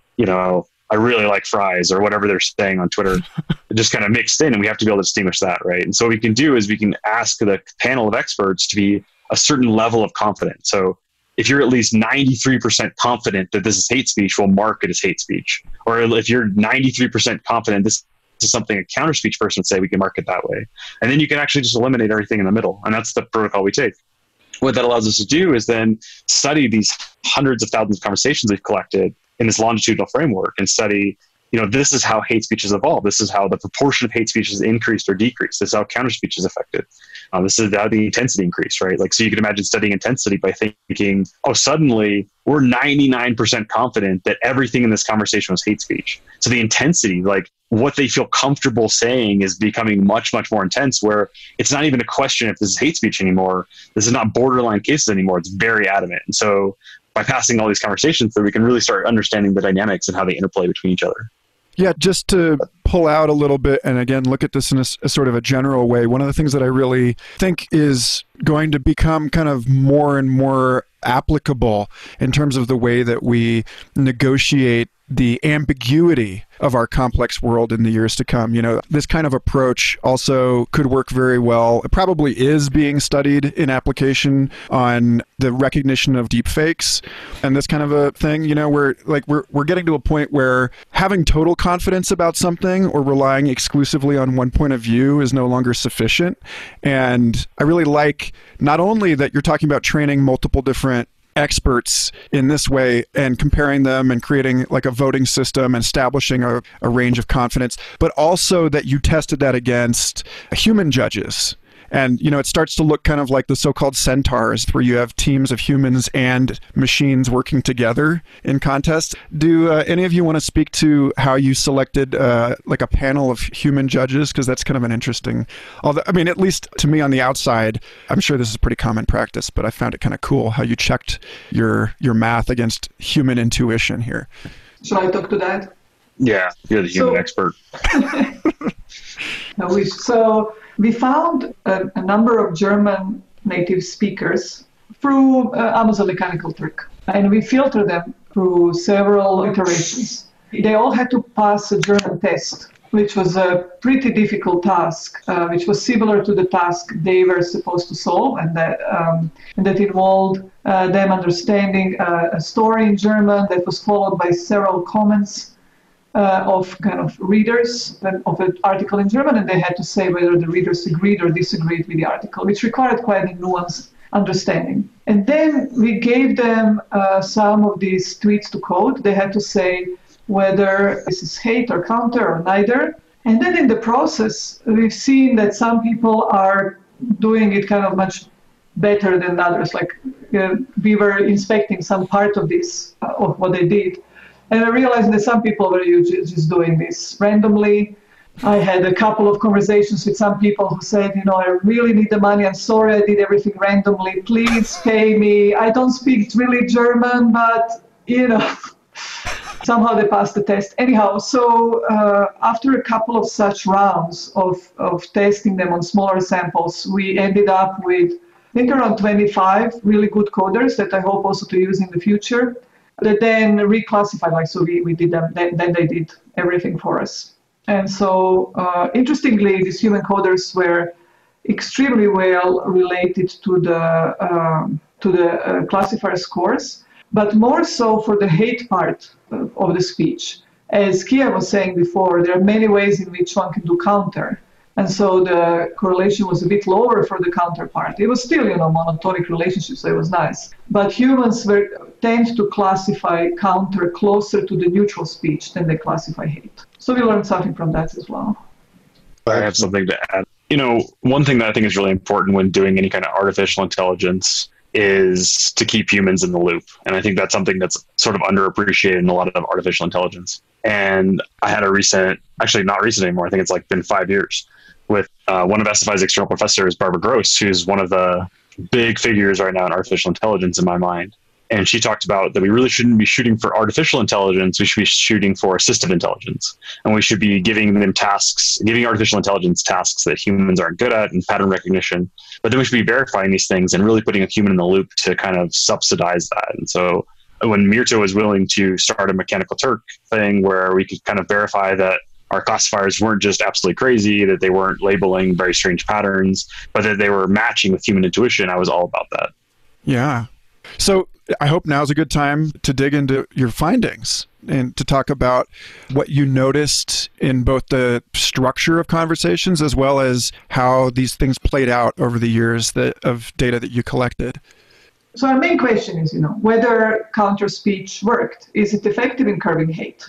I really like fries or whatever they're saying on Twitter, just kind of mixed in, and we have to be able to distinguish that, right? And so what we can do is we can ask the panel of experts to be a certain level of confidence. So if you're at least 93% confident that this is hate speech, we'll mark it as hate speech. Or if you're 93% confident this is something a counter speech person would say, we can mark it that way. And then you can actually just eliminate everything in the middle. And that's the protocol we take. What that allows us to do is then study these hundreds of thousands of conversations we've collected in this longitudinal framework and study, this is how hate speech has evolved. This is how the proportion of hate speech has increased or decreased. This is how counter speech is affected. This is how the intensity increased, right? Like, so you can imagine studying intensity by thinking, suddenly we're 99% confident that everything in this conversation was hate speech. So the intensity, like what they feel comfortable saying, is becoming much more intense, where it's not even a question if this is hate speech anymore. This is not borderline cases anymore. It's very adamant. And so by passing all these conversations through, we can really start understanding the dynamics and how they interplay between each other. Yeah, just to pull out a little bit and again, look at this in a sort of a general way, one of the things that I really think is going to become kind of more and more applicable in terms of the way that we negotiate the ambiguity of our complex world in the years to come. This kind of approach also could work very well. It probably is being studied in application on the recognition of deepfakes and this kind of a thing, where like we're getting to a point where having total confidence about something or relying exclusively on one point of view is no longer sufficient. And I really like not only that you're talking about training multiple different experts in this way and comparing them and creating like a voting system and establishing a range of confidence, but also that you tested that against human judges. And, it starts to look kind of like the so-called centaurs, where you have teams of humans and machines working together in contests. Do any of you want to speak to how you selected like a panel of human judges? Because that's kind of an interesting, at least to me on the outside, I'm sure this is pretty common practice, but I found it kind of cool how you checked your math against human intuition here. Should I talk to that? Yeah, you're the human expert. So we found a number of German native speakers through Amazon mechanical trick, and we filtered them through several iterations. They all had to pass a German test, which was a pretty difficult task, which was similar to the task they were supposed to solve, and that involved them understanding a story in German that was followed by several comments of kind of readers of an article in German, and they had to say whether the readers agreed or disagreed with the article, which required quite a nuanced understanding. And then we gave them some of these tweets to code. They had to say whether this is hate or counter or neither. And then in the process, we've seen that some people are doing it kind of much better than others. Like we were inspecting some part of this, of what they did. And I realized that some people were just doing this randomly. I had a couple of conversations with some people who said, I really need the money. I'm sorry I did everything randomly. Please pay me. I don't speak really German, but, So somehow they passed the test. Anyhow, so after a couple of such rounds of testing them on smaller samples, we ended up with, I think, around 25 really good coders that I hope also to use in the future, that then reclassified, like, so we did them, then they did everything for us. And so, interestingly, these human coders were extremely well related to the classifier scores, but more so for the hate part of the speech. As Keyan was saying before, there are many ways in which one can do counter. And so the correlation was a bit lower for the counterpart. It was still, monotonic relationship, so it was nice. But humans tend to classify counter closer to the neutral speech than they classify hate. So we learned something from that as well. I have something to add. One thing that I think is really important when doing any kind of artificial intelligence is to keep humans in the loop. And I think that's something that's sort of underappreciated in a lot of artificial intelligence. And I had actually not recent anymore, I think it's been 5 years, with one of SFI's external professors, Barbara Gross, who's one of the big figures right now in artificial intelligence in my mind. And she talked about that we really shouldn't be shooting for artificial intelligence. We should be shooting for assistive intelligence. And we should be giving artificial intelligence tasks that humans aren't good at and pattern recognition. But then we should be verifying these things and really putting a human in the loop to kind of subsidize that. And so when Mirta was willing to start a Mechanical Turk thing where we could kind of verify that our classifiers weren't just absolutely crazy, that they weren't labeling very strange patterns, but that they were matching with human intuition, I was all about that. Yeah. So I hope now's a good time to dig into your findings and to talk about what you noticed in both the structure of conversations as well as how these things played out over the years of data that you collected. So our main question is, whether counter speech worked. Is it effective in curbing hate?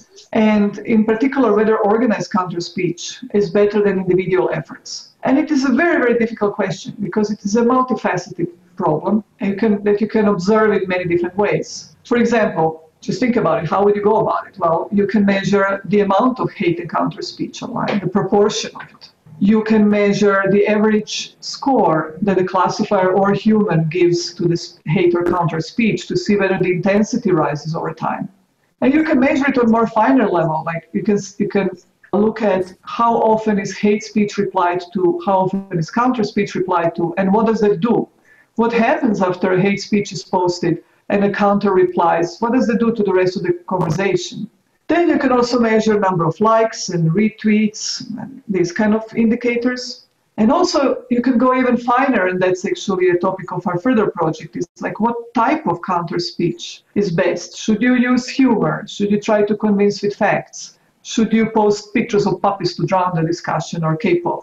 And in particular, whether organized counter speech is better than individual efforts. And it is a very, very difficult question because it is a multifaceted problem that you can observe in many different ways. For example, just think about it. How would you go about it? Well, you can measure the amount of hate and counter speech online, the proportion of it. You can measure the average score that the classifier or human gives to this hate or counter speech to see whether the intensity rises over time. And you can measure it on a more finer level, like you can look at how often is hate speech replied to, how often is counter speech replied to, and what does that do? What happens after a hate speech is posted and a counter replies? What does that do to the rest of the conversation? Then you can also measure number of likes and retweets, and these kind of indicators. And also you can go even finer, and that's actually a topic of our further project, is like what type of counter speech is best? Should you use humor? Should you try to convince with facts? Should you post pictures of puppies to drown the discussion, or K-pop?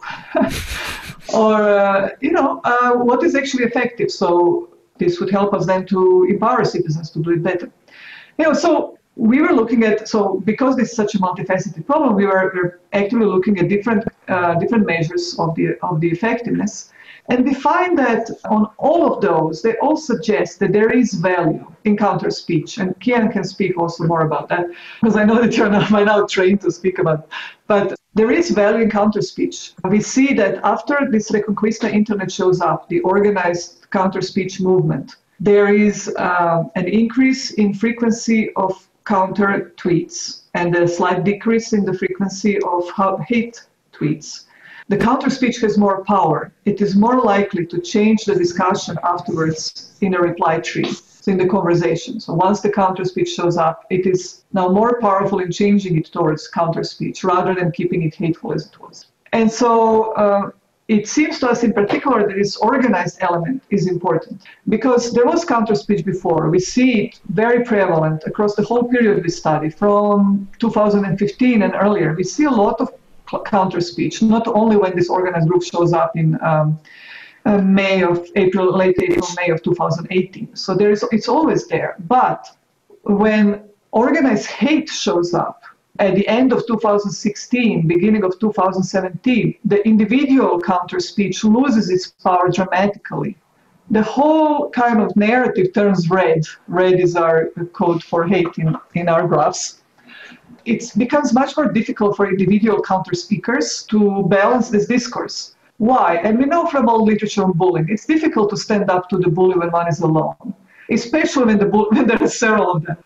Or, what is actually effective? So this would help us then to empower citizens to do it better. So we were looking at, because this is such a multifaceted problem, we were actively looking at different measures of the effectiveness. And we find that on all of those, they all suggest that there is value in counter speech. And Keyan can speak also more about that, because I know that you're by now trained to speak about it. But there is value in counter speech. We see that after this Reconquista internet shows up, the organized counter speech movement, there is an increase in frequency of counter tweets and a slight decrease in the frequency of hate tweets. The counter speech has more power. It is more likely to change the discussion afterwards in a reply tree, so in the conversation. So once the counter speech shows up, it is now more powerful in changing it towards counter speech rather than keeping it hateful as it was. And so it seems to us in particular that this organized element is important because there was counter speech before. We see it very prevalent across the whole period we study from 2015 and earlier. We see a lot of counter speech, not only when this organized group shows up in late April, May of 2018. So it's always there. But when organized hate shows up at the end of 2016, beginning of 2017, the individual counter speech loses its power dramatically. The whole kind of narrative turns red. Red is our code for hate in our graphs. It becomes much more difficult for individual counter speakers to balance this discourse. Why? And we know from old literature on bullying, it's difficult to stand up to the bully when one is alone, especially when there are several of them.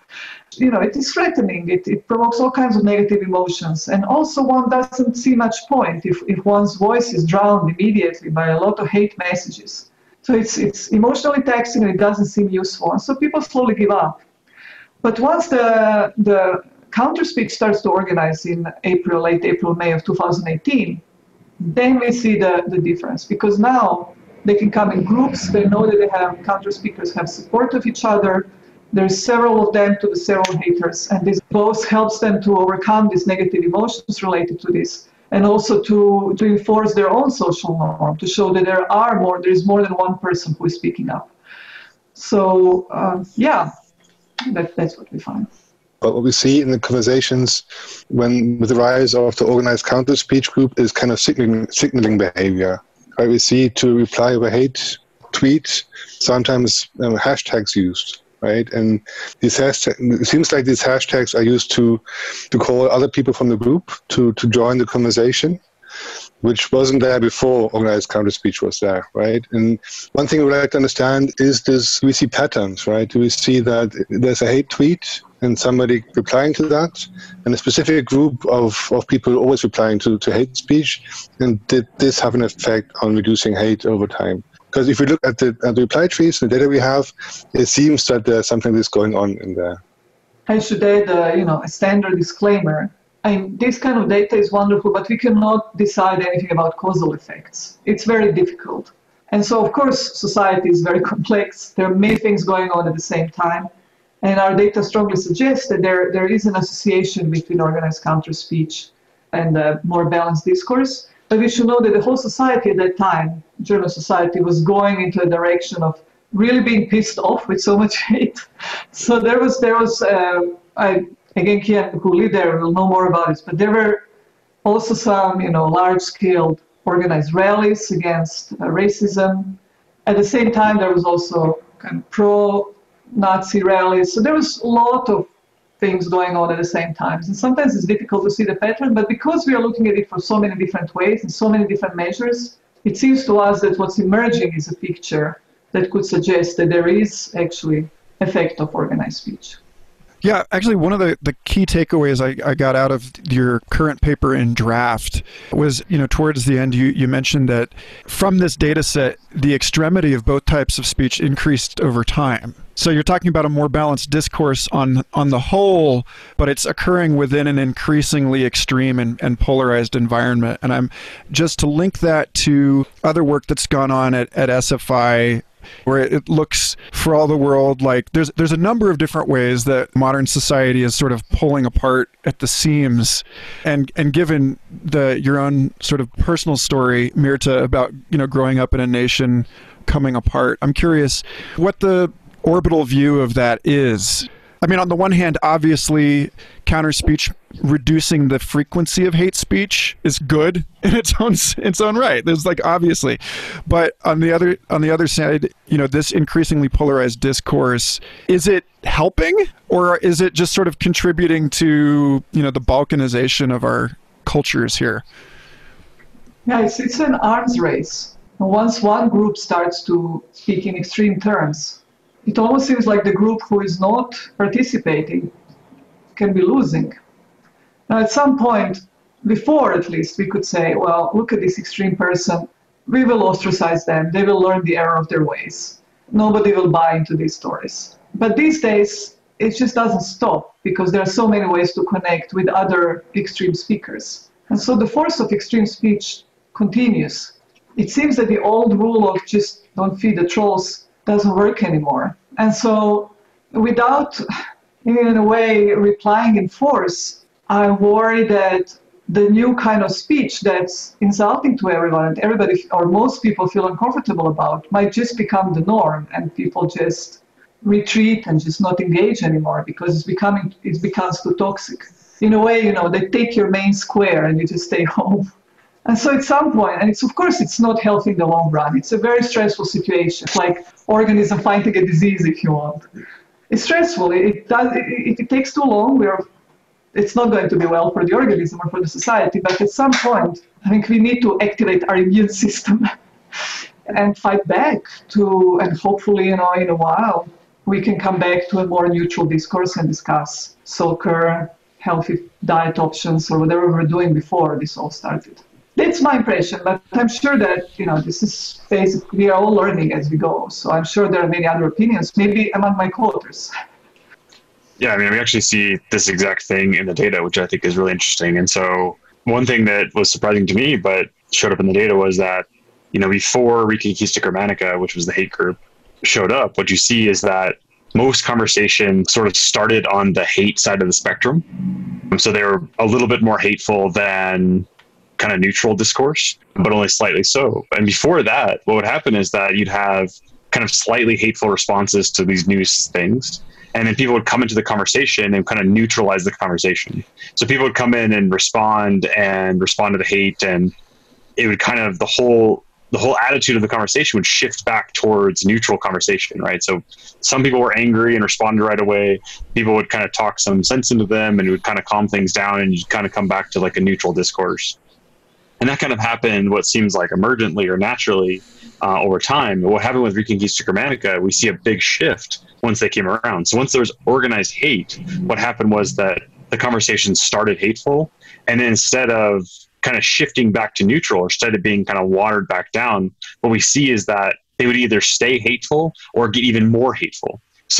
It is threatening. It provokes all kinds of negative emotions. And also one doesn't see much point if one's voice is drowned immediately by a lot of hate messages. So it's emotionally taxing and it doesn't seem useful. And so people slowly give up. But once the counter-speech starts to organize in late April, May of 2018, then we see the difference. Because now they can come in groups, they know that they have counter-speakers have support of each other. There's several of them to the several haters, and this both helps them to overcome these negative emotions related to this, and also to enforce their own social norm, to show that there is more than one person who is speaking up. So, that's what we find. But what we see in the conversations with the rise of the organized counter-speech group is kind of signaling behavior. Right? We see to reply with a hate tweet, sometimes hashtags used. Right, and these it seems like these hashtags are used to call other people from the group to join the conversation, which wasn't there before organized counter-speech was there, right? And one thing we like to understand is this: we see patterns, right? Do we see that there's a hate tweet and somebody replying to that, and a specific group of people always replying to hate speech, and did this have an effect on reducing hate over time? Because if we look at the reply trees, the data we have, it seems that there's something that's going on in there. I should add, a standard disclaimer. This kind of data is wonderful, but we cannot decide anything about causal effects. It's very difficult. And so, of course, society is very complex. There are many things going on at the same time. And our data strongly suggests that there is an association between organized counter-speech and more balanced discourse. But we should know that the whole society at that time, German society, was going into a direction of really being pissed off with so much hate. So there was again, Keyan, who lived there, will know more about this, but there were also some, large-scale organized rallies against racism. At the same time, there was also kind of pro-Nazi rallies. So there was a lot of things going on at the same time. And sometimes it's difficult to see the pattern, but because we are looking at it for so many different ways and so many different measures, it seems to us that what's emerging is a picture that could suggest that there is actually effect of organized speech. Yeah, actually, one of the key takeaways I got out of your current paper in draft was, towards the end, you mentioned that from this data set, the extremity of both types of speech increased over time. So you're talking about a more balanced discourse on the whole, but it's occurring within an increasingly extreme and polarized environment. And I'm just to link that to other work that's gone on at SFI, where it looks for all the world like there's a number of different ways that modern society is sort of pulling apart at the seams, and given your own sort of personal story, Mirta, about growing up in a nation coming apart, I'm curious what the orbital view of that is. I mean, on the one hand, obviously, counter-speech reducing the frequency of hate speech is good in its own right. There's obviously, but on the other side, this increasingly polarized discourse, is it helping, or is it just sort of contributing to the balkanization of our cultures here? Yeah, it's an arms race. Once one group starts to speak in extreme terms, it almost seems like the group who is not participating can be losing. Now, at some point, before at least, we could say, well, look at this extreme person. We will ostracize them. They will learn the error of their ways. Nobody will buy into these stories. But these days, it just doesn't stop because there are so many ways to connect with other extreme speakers. And so the force of extreme speech continues. It seems that the old rule of just don't feed the trolls doesn't work anymore. And so without, in a way, replying in force, I worry that the new kind of speech that's insulting to everyone and everybody or most people feel uncomfortable about might just become the norm, and people just retreat and just not engage anymore because it becomes too toxic. In a way, they take your main square and you just stay home. And so at some point, and of course it's not healthy in the long run. It's a very stressful situation. It's like organism fighting a disease, if you want. It's stressful. If it takes too long, it's not going to be well for the organism or for the society. But at some point, I think we need to activate our immune system and fight back and hopefully, in a while, we can come back to a more neutral discourse and discuss soccer, healthy diet options, or whatever we were doing before this all started. That's my impression, but I'm sure that, this is basically, we are all learning as we go. So I'm sure there are many other opinions, maybe among my co-authors. Yeah, we actually see this exact thing in the data, which I think is really interesting. And so one thing that was surprising to me, but showed up in the data was that, before Reconquista Germanica, which was the hate group, showed up, what you see is that most conversation sort of started on the hate side of the spectrum. So they were a little bit more hateful than kind of neutral discourse, but only slightly so. And before that, what would happen is that you'd have kind of slightly hateful responses to these new things. And then people would come into the conversation and kind of neutralize the conversation. So people would come in and respond to the hate, and it would kind of, the whole attitude of the conversation would shift back towards neutral conversation, right? So some people were angry and responded right away. People would kind of talk some sense into them, and it would kind of calm things down, and you'd kind of come back to like a neutral discourse. And that kind of happened, what seems like emergently or naturally over time. What happened with Reconquista Germanica, we see a big shift once they came around. So once there was organized hate, what happened was that the conversation started hateful, and then instead of kind of shifting back to neutral, or instead of being kind of watered back down, what we see is that they would either stay hateful or get even more hateful.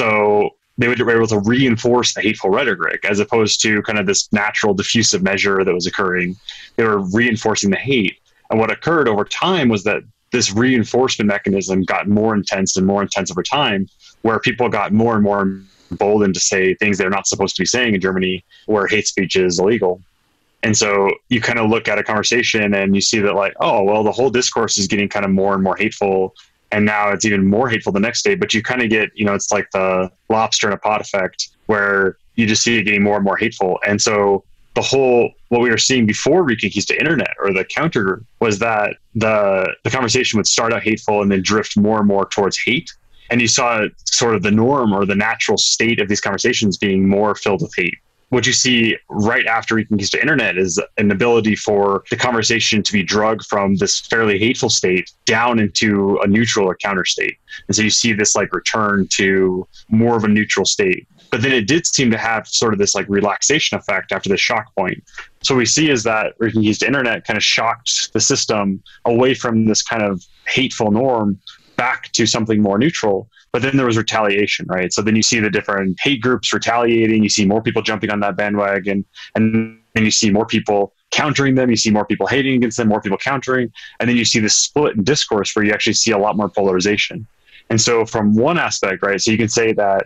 So they were able to reinforce the hateful rhetoric as opposed to kind of this natural diffusive measure that was occurring. They were reinforcing the hate. And what occurred over time was that this reinforcement mechanism got more intense and more intense over time, where people got more and more emboldened to say things they're not supposed to be saying in Germany, where hate speech is illegal. And so you kind of look at a conversation and you see that like, oh, well, the whole discourse is getting kind of more and more hateful. And now it's even more hateful the next day. But you kind of get, it's like the lobster in a pot effect, where you just see it getting more and more hateful. And so what we were seeing before Reconquista Internet, or the counter, was that the conversation would start out hateful and then drift more and more towards hate. And you saw sort of the norm or the natural state of these conversations being more filled with hate. What you see right after Reconquista Internet is an ability for the conversation to be drugged from this fairly hateful state down into a neutral or counter state. And so you see this like return to more of a neutral state. But then it did seem to have sort of this like relaxation effect after the shock point. So what we see is that Reconquista Internet kind of shocked the system away from this kind of hateful norm back to something more neutral. But then there was retaliation, right? So then you see the different hate groups retaliating. You see more people jumping on that bandwagon, and then you see more people countering them. You see more people hating against them, more people countering. And then you see this split in discourse where you actually see a lot more polarization. And so from one aspect, right, so you can say that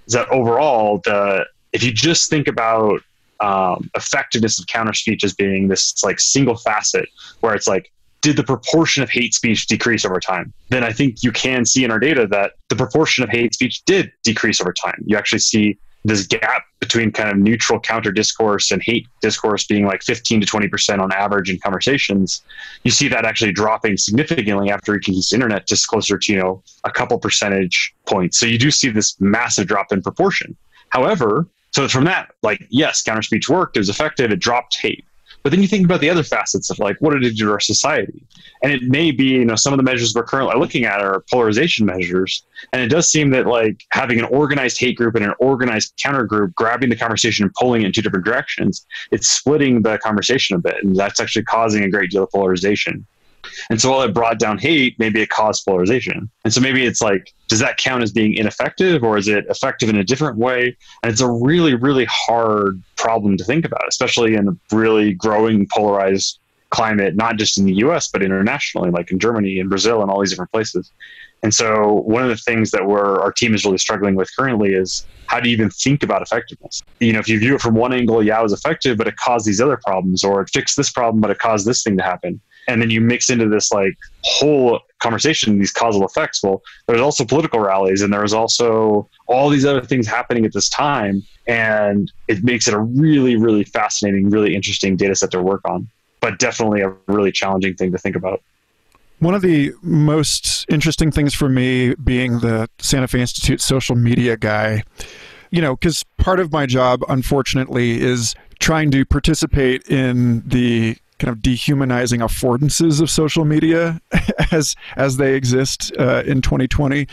overall, if you just think about effectiveness of counter speech as being this like single facet, where it's like, did the proportion of hate speech decrease over time? Then I think you can see in our data that the proportion of hate speech did decrease over time. You actually see this gap between kind of neutral counter discourse and hate discourse being like 15 to 20% on average in conversations. You see that actually dropping significantly after Reconquista Internet, just closer to, a couple percentage points. So you do see this massive drop in proportion. However, so from that, like, yes, counter speech worked, it was effective, it dropped hate. But then you think about the other facets of like, what did it do to our society? And it may be, some of the measures we're currently looking at are polarization measures. And it does seem that like having an organized hate group and an organized counter group grabbing the conversation and pulling it in two different directions, it's splitting the conversation a bit. And that's actually causing a great deal of polarization. And so while it brought down hate, maybe it caused polarization. And so maybe it's like, does that count as being ineffective, or is it effective in a different way? And it's a really, really hard problem to think about, especially in a really growing polarized climate, not just in the US, but internationally, like in Germany and Brazil and all these different places. And so one of the things that our team is really struggling with currently is how do you even think about effectiveness? If you view it from one angle, yeah, it was effective, but it caused these other problems, or it fixed this problem, but it caused this thing to happen. And then you mix into this like whole conversation, these causal effects. Well, there's also political rallies, and there's also all these other things happening at this time. And it makes it a really, really fascinating, really interesting data set to work on, but definitely a really challenging thing to think about. One of the most interesting things for me, being the Santa Fe Institute social media guy, because part of my job, unfortunately, is trying to participate in the kind of dehumanizing affordances of social media as they exist in 2020,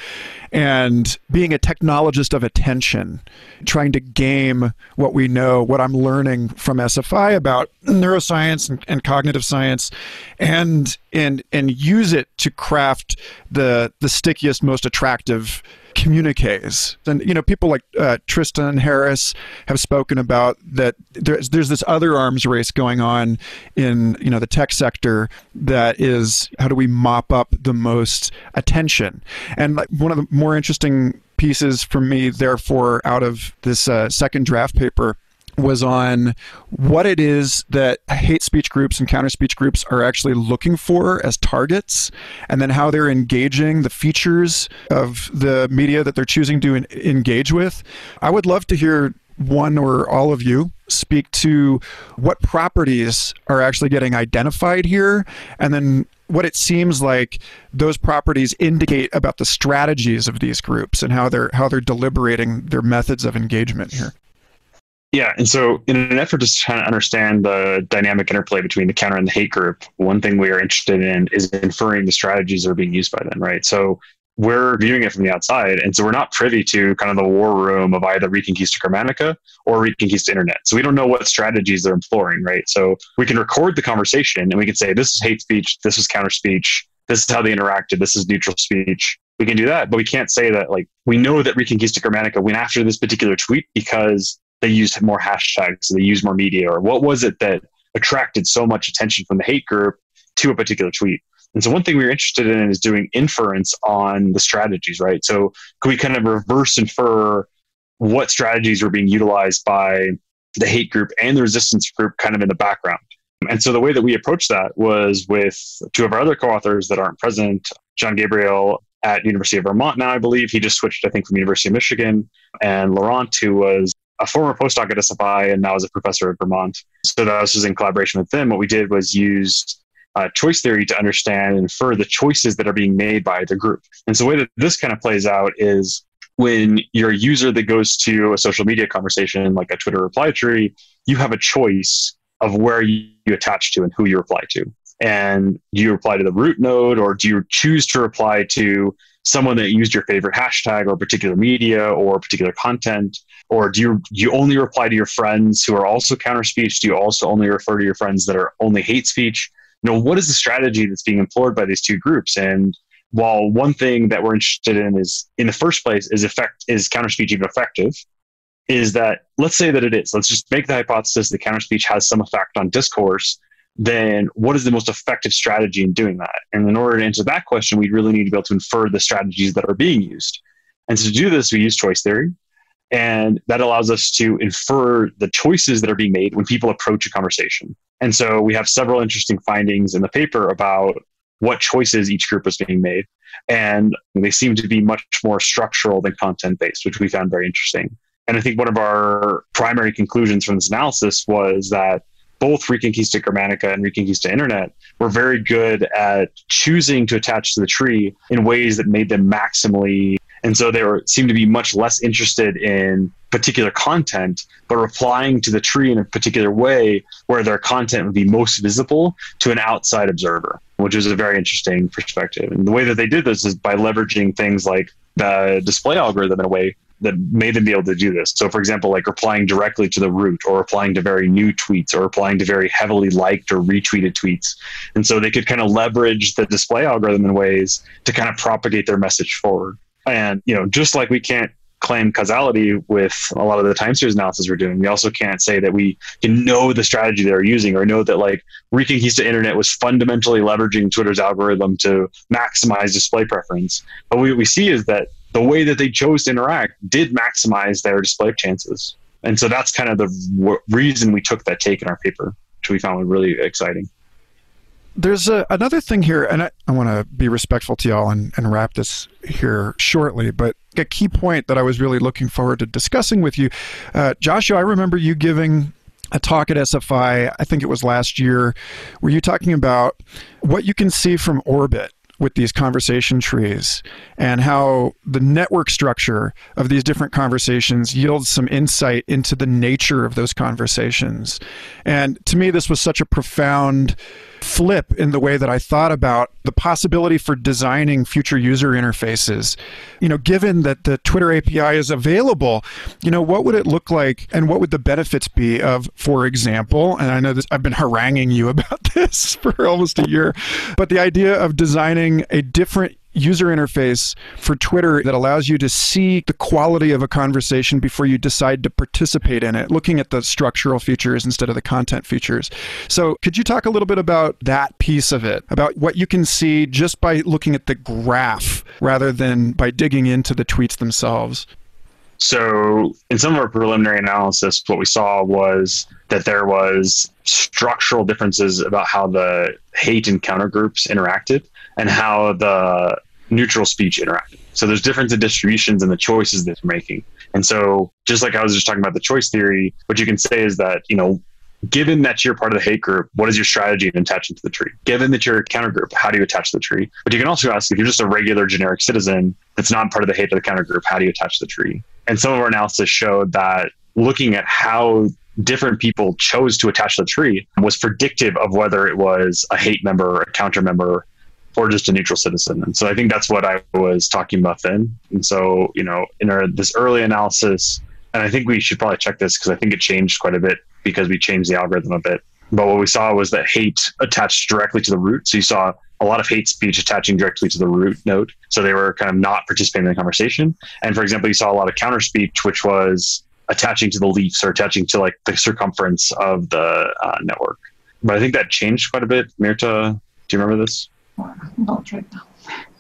and being a technologist of attention, trying to game what we know, what I'm learning from SFI about neuroscience and cognitive science, and use it to craft the stickiest, most attractive communiques. And people like Tristan Harris have spoken about that there's this other arms race going on in the tech sector that is, how do we mop up the most attention? And like one of the more interesting pieces for me, therefore, out of this second draft paper was on what it is that hate speech groups and counter speech groups are actually looking for as targets, and then how they're engaging the features of the media that they're choosing to engage with. I would love to hear one or all of you speak to what properties are actually getting identified here, and then what it seems like those properties indicate about the strategies of these groups and how they're deliberating their methods of engagement here. Yeah, and so in an effort to kind of understand the dynamic interplay between the counter and the hate group, one thing we are interested in is inferring the strategies that are being used by them, right? So we're viewing it from the outside, and so we're not privy to kind of the war room of either Reconquista Germanica or Reconquista Internet. So we don't know what strategies they're employing, right? So we can record the conversation, and we can say, this is hate speech, this is counter speech, this is how they interacted, this is neutral speech. We can do that, but we can't say that, like, we know that Reconquista Germanica went after this particular tweet because they used more hashtags, so they used more media, or what was it that attracted so much attention from the hate group to a particular tweet? And so one thing we were interested in is doing inference on the strategies, right? So could we kind of reverse infer what strategies were being utilized by the hate group and the resistance group kind of in the background? And so the way that we approached that was with two of our other co-authors that aren't present, John Gabriel at University of Vermont now, I believe. He just switched, I think, from University of Michigan, and Laurent, who was a former postdoc at SFI and now is a professor at Vermont. So that was in collaboration with them. What we did was use choice theory to understand and infer the choices that are being made by the group. And so the way that this kind of plays out is when you're a user that goes to a social media conversation, like a Twitter reply tree, you have a choice of where you attach to and who you reply to. And do you reply to the root node, or do you choose to reply to someone that used your favorite hashtag or particular media or particular content? Or do you only reply to your friends who are also counter speech? Do you also only refer to your friends that are only hate speech? What is the strategy that's being employed by these two groups? And while one thing that we're interested in is, in the first place, is counter speech even effective? Is that, let's say that it is. Let's just make the hypothesis that counter speech has some effect on discourse. Then what is the most effective strategy in doing that? And in order to answer that question, we really need to be able to infer the strategies that are being used. And so to do this, we use choice theory. And that allows us to infer the choices that are being made when people approach a conversation. And so we have several interesting findings in the paper about what choices each group was being made. And they seem to be much more structural than content-based, which we found very interesting. And I think one of our primary conclusions from this analysis was that both Reconquista Germanica and Reconquista Internet were very good at choosing to attach to the tree in ways that made them maximally. And so they seemed to be much less interested in particular content, but replying to the tree in a particular way where their content would be most visible to an outside observer, which is a very interesting perspective. And the way that they did this is by leveraging things like the display algorithm in a way that made them be able to do this. So for example, like replying directly to the root, or replying to very new tweets, or replying to very heavily liked or retweeted tweets. And so they could kind of leverage the display algorithm in ways to kind of propagate their message forward. And, just like we can't claim causality with a lot of the time series analysis we're doing, we also can't say that we can know the strategy they're using, or know that like Reconquista Internet was fundamentally leveraging Twitter's algorithm to maximize display preference. But what we see is that the way that they chose to interact did maximize their display chances. And so that's kind of the reason we took that take in our paper, which we found really exciting. There's another thing here, and I want to be respectful to y'all and wrap this here shortly, but a key point that I was really looking forward to discussing with you. Joshua, I remember you giving a talk at SFI, I think it was last year, where you talking about what you can see from orbit with these conversation trees and how the network structure of these different conversations yields some insight into the nature of those conversations. And to me, this was such a profound flip in the way that I thought about the possibility for designing future user interfaces. Given that the Twitter API is available, what would it look like and what would the benefits be of, for example, and I know this, I've been haranguing you about this for almost a year, but the idea of designing a different user interface for Twitter that allows you to see the quality of a conversation before you decide to participate in it, looking at the structural features instead of the content features. So could you talk a little bit about that piece of it, about what you can see just by looking at the graph rather than by digging into the tweets themselves? So in some of our preliminary analysis, what we saw was that there was structural differences about how the hate and counter groups interacted and how the neutral speech interacted. So there's difference in distributions and the choices that they're making. And so just like I was just talking about the choice theory, what you can say is that, given that you're part of the hate group, what is your strategy in attaching to the tree? Given that you're a counter group, how do you attach to the tree? But you can also ask, if you're just a regular generic citizen that's not part of the hate or the counter group, how do you attach to the tree? And some of our analysis showed that looking at how different people chose to attach to the tree was predictive of whether it was a hate member, a counter member, or just a neutral citizen. And so I think that's what I was talking about then. And so, in this early analysis, and I think we should probably check this because I think it changed quite a bit because we changed the algorithm a bit. But what we saw was that hate attached directly to the root. So you saw a lot of hate speech attaching directly to the root node. So they were kind of not participating in the conversation. And for example, you saw a lot of counter speech, which was attaching to the leaves or attaching to like the circumference of the network. But I think that changed quite a bit. Mirta, do you remember this? Not right now.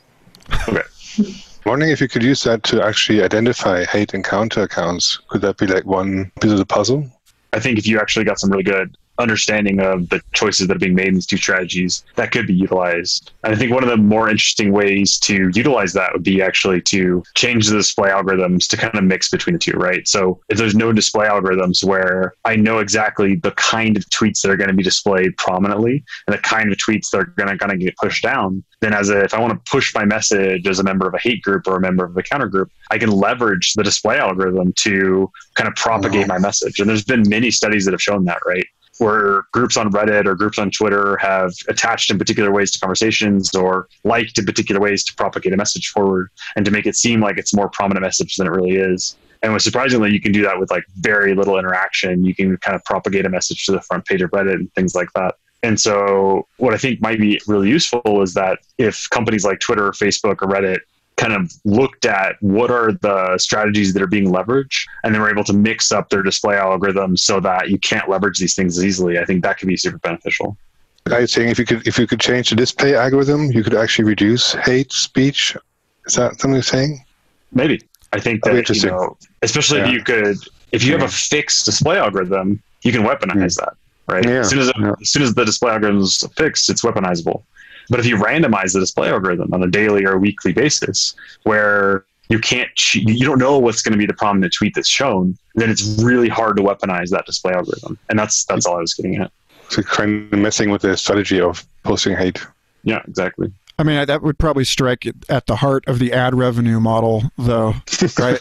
Okay. Wondering if you could use that to actually identify hate and counter accounts. Could that be like one piece of the puzzle? I think if you actually got some really good understanding of the choices that are being made in these two strategies, that could be utilized. And I think one of the more interesting ways to utilize that would be actually to change the display algorithms to kind of mix between the two, right? So if there's no display algorithms where I know exactly the kind of tweets that are going to be displayed prominently and the kind of tweets that are going to get pushed down, then if I want to push my message as a member of a hate group or a member of a counter group, I can leverage the display algorithm to kind of propagate my message. And there's been many studies that have shown that, right? Where groups on Reddit or groups on Twitter have attached in particular ways to conversations or liked in particular ways to propagate a message forward and to make it seem like it's a more prominent message than it really is. And surprisingly, you can do that with like very little interaction. You can kind of propagate a message to the front page of Reddit and things like that. And so what I think might be really useful is that if companies like Twitter or Facebook or Reddit kind of looked at what are the strategies that are being leveraged, and then we're able to mix up their display algorithms so that you can't leverage these things as easily. I think that could be super beneficial. I was saying if you could change the display algorithm, you could actually reduce hate speech. Is that something you're saying? Maybe. I think that, especially if you have a fixed display algorithm, you can weaponize that, right? Yeah. As soon as the display algorithm is fixed, it's weaponizable. But if you randomize the display algorithm on a daily or weekly basis, where you don't know what's going to be the prominent tweet that's shown, then it's really hard to weaponize that display algorithm. And that's all I was getting at. So kind of messing with the strategy of posting hate. Yeah, exactly. I mean, that would probably strike at the heart of the ad revenue model, though, right?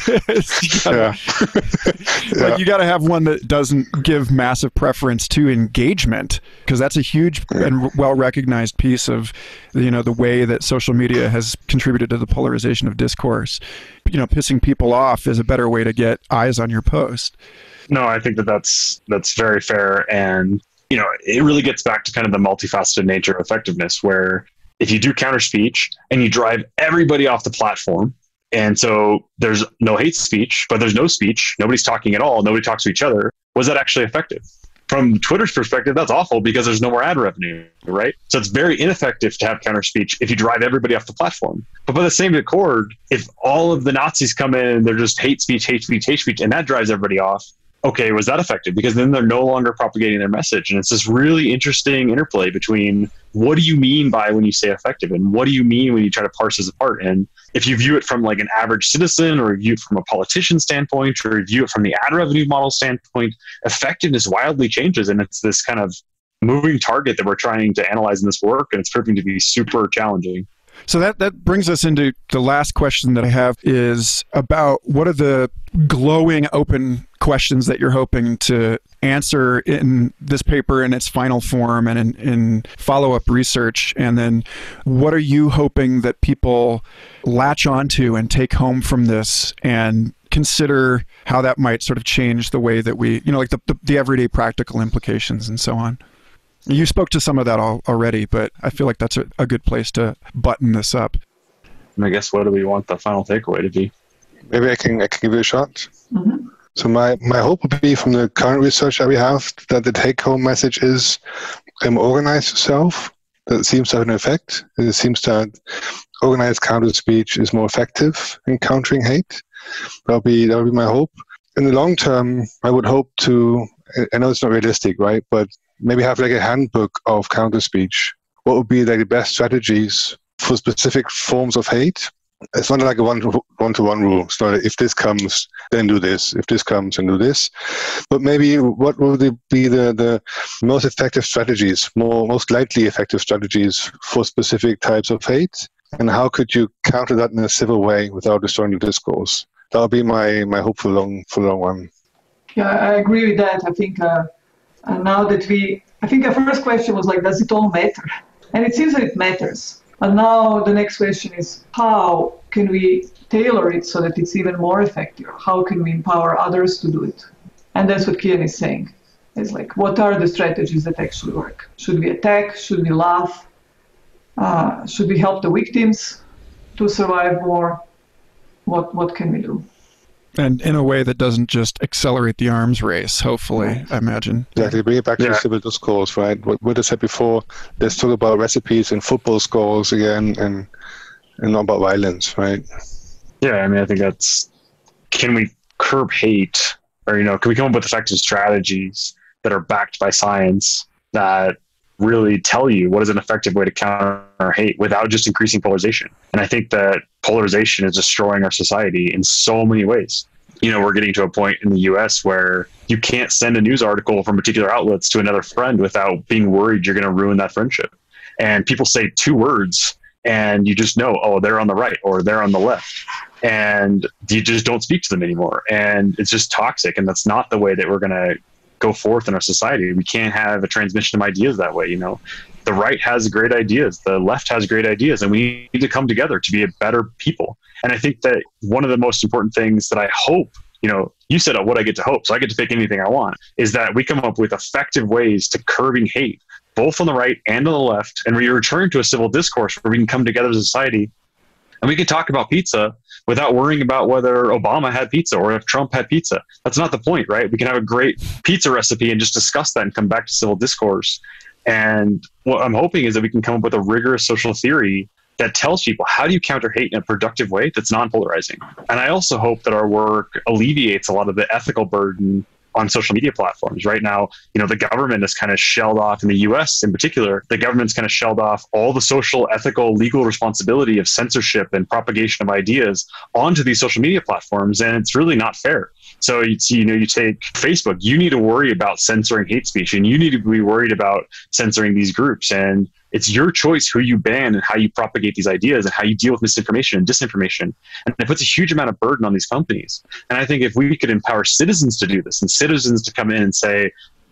Like you got to have one that doesn't give massive preference to engagement, because that's a huge and well-recognized piece of, the way that social media has contributed to the polarization of discourse. Pissing people off is a better way to get eyes on your post. No, I think that's very fair, and it really gets back to kind of the multifaceted nature of effectiveness, where if you do counter speech and you drive everybody off the platform, and so there's no hate speech, but there's no speech, nobody's talking at all, nobody talks to each other, was that actually effective? From Twitter's perspective, that's awful because there's no more ad revenue, right? So it's very ineffective to have counter speech if you drive everybody off the platform. But by the same accord, if all of the Nazis come in and they're just hate speech, and that drives everybody off, okay, was that effective? Because then they're no longer propagating their message. And it's this really interesting interplay between what do you mean by when you say effective and what do you mean when you try to parse this apart? And if you view it from like an average citizen, or you view it from a politician standpoint, or you view it from the ad revenue model standpoint, effectiveness wildly changes. And it's this kind of moving target that we're trying to analyze in this work, and it's proving to be super challenging. So that brings us into the last question that I have is about what are the glowing open questions that you're hoping to answer in this paper in its final form and in follow-up research? And then what are you hoping that people latch onto and take home from this and consider how that might sort of change the way that we, like the everyday practical implications and so on? You spoke to some of that already, but I feel like that's a good place to button this up. And I guess what do we want the final takeaway to be? Maybe I can give it a shot. Mm-hmm. So my hope would be from the current research that we have that the take-home message is organize yourself. That seems to have an effect. It seems that organized counter-speech is more effective in countering hate. That'll be my hope. In the long term, I would hope to, I know it's not realistic, right? But maybe have like a handbook of counter-speech. What would be like the best strategies for specific forms of hate? It's not like a one-to-one rule. It's not if this comes, then do this. If this comes, then do this. But maybe what would be the most effective strategies, most likely effective strategies for specific types of hate? And how could you counter that in a civil way without destroying the discourse? That would be my hope for long run. Yeah, I agree with that. I think now that I think our first question was like, does it all matter? And it seems that it matters. And now the next question is, how can we tailor it so that it's even more effective? How can we empower others to do it? And that's what Keyan is saying. It's like, what are the strategies that actually work? Should we attack? Should we laugh? Should we help the victims to survive more? What can we do? And in a way that doesn't just accelerate the arms race, hopefully, right. I imagine. Exactly. Bring it back to the civil discourse, right? What I said before, let's talk about recipes and football scores again and not about violence, right? Yeah, I mean, I think can we curb hate? Or, can we come up with effective strategies that are backed by science that really tell you what is an effective way to counter hate without just increasing polarization? And I think that polarization is destroying our society in so many ways. We're getting to a point in the US where you can't send a news article from particular outlets to another friend without being worried you're going to ruin that friendship. And people say 2 words and you just know, oh, they're on the right or they're on the left. And you just don't speak to them anymore. And it's just toxic. And that's not the way that we're going to go forth in our society. We can't have a transmission of ideas that way. The right has great ideas, the left has great ideas, and we need to come together to be a better people. And I think that one of the most important things that I hope, you said, what I get to hope, so I get to pick anything I want, is that we come up with effective ways to curbing hate, both on the right and on the left, and we return to a civil discourse where we can come together as a society and we can talk about pizza without worrying about whether Obama had pizza or if Trump had pizza. That's not the point, right? We can have a great pizza recipe and just discuss that and come back to civil discourse. And what I'm hoping is that we can come up with a rigorous social theory that tells people, how do you counter hate in a productive way that's non-polarizing? And I also hope that our work alleviates a lot of the ethical burden on social media platforms. Right now, the government is kind of shelled off, in the US in particular, the government's kind of shelled off all the social, ethical, legal responsibility of censorship and propagation of ideas onto these social media platforms. And it's really not fair. So you take Facebook, you need to worry about censoring hate speech, and you need to be worried about censoring these groups. And it's your choice who you ban and how you propagate these ideas and how you deal with misinformation and disinformation. And it puts a huge amount of burden on these companies. And I think if we could empower citizens to do this, and citizens to come in and say,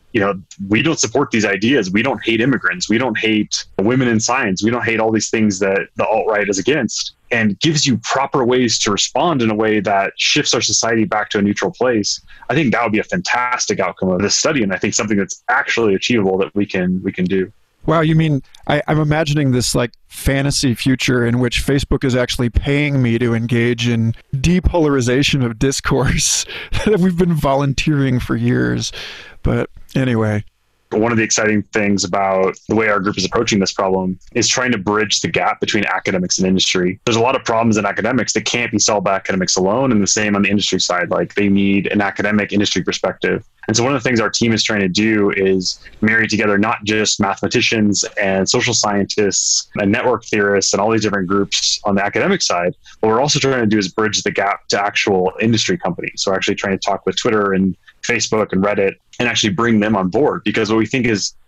we don't support these ideas. We don't hate immigrants. We don't hate women in science. We don't hate all these things that the alt-right is against, and gives you proper ways to respond in a way that shifts our society back to a neutral place. I think that would be a fantastic outcome of this study. And I think something that's actually achievable that we can do. Wow, you mean, I'm imagining this like fantasy future in which Facebook is actually paying me to engage in depolarization of discourse that we've been volunteering for years. But anyway. One of the exciting things about the way our group is approaching this problem is trying to bridge the gap between academics and industry. There's a lot of problems in academics that can't be solved by academics alone, and the same on the industry side. Like, they need an academic industry perspective. And so one of the things our team is trying to do is marry together not just mathematicians and social scientists and network theorists and all these different groups on the academic side. What we're also trying to do is bridge the gap to actual industry companies. So we're actually trying to talk with Twitter and Facebook and Reddit and actually bring them on board, because what we think is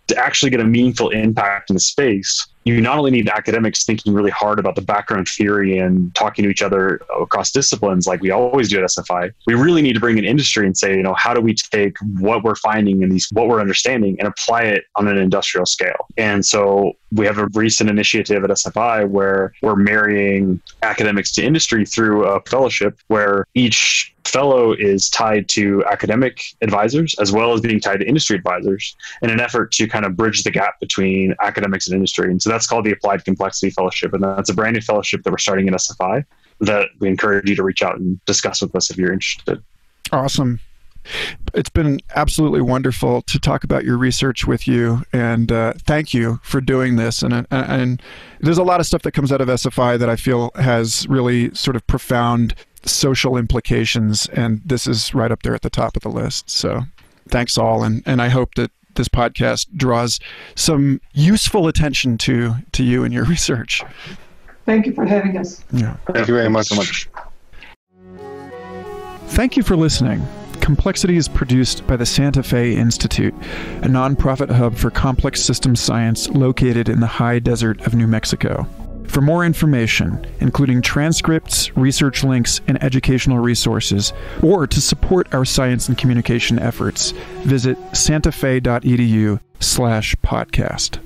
to actually get a meaningful impact in the space, you not only need academics thinking really hard about the background theory and talking to each other across disciplines like we always do at SFI, we really need to bring in industry and say, how do we take what we're finding and what we're understanding and apply it on an industrial scale? And so we have a recent initiative at SFI where we're marrying academics to industry through a fellowship where each fellow is tied to academic advisors as well as being tied to industry advisors in an effort to kind of bridge the gap between academics and industry. And so that's called the Applied Complexity Fellowship. And that's a brand new fellowship that we're starting at SFI that we encourage you to reach out and discuss with us if you're interested. Awesome. It's been absolutely wonderful to talk about your research with you, and thank you for doing this. And there's a lot of stuff that comes out of SFI that I feel has really sort of profound social implications, and this is right up there at the top of the list. So thanks all, and I hope that this podcast draws some useful attention to you and your research. Thank you for having us. Yeah. Thank you very much. Thank you for listening. Complexity is produced by the Santa Fe Institute, a nonprofit hub for complex systems science located in the high desert of New Mexico. For more information, including transcripts, research links, and educational resources, or to support our science and communication efforts, visit santafe.edu/podcast.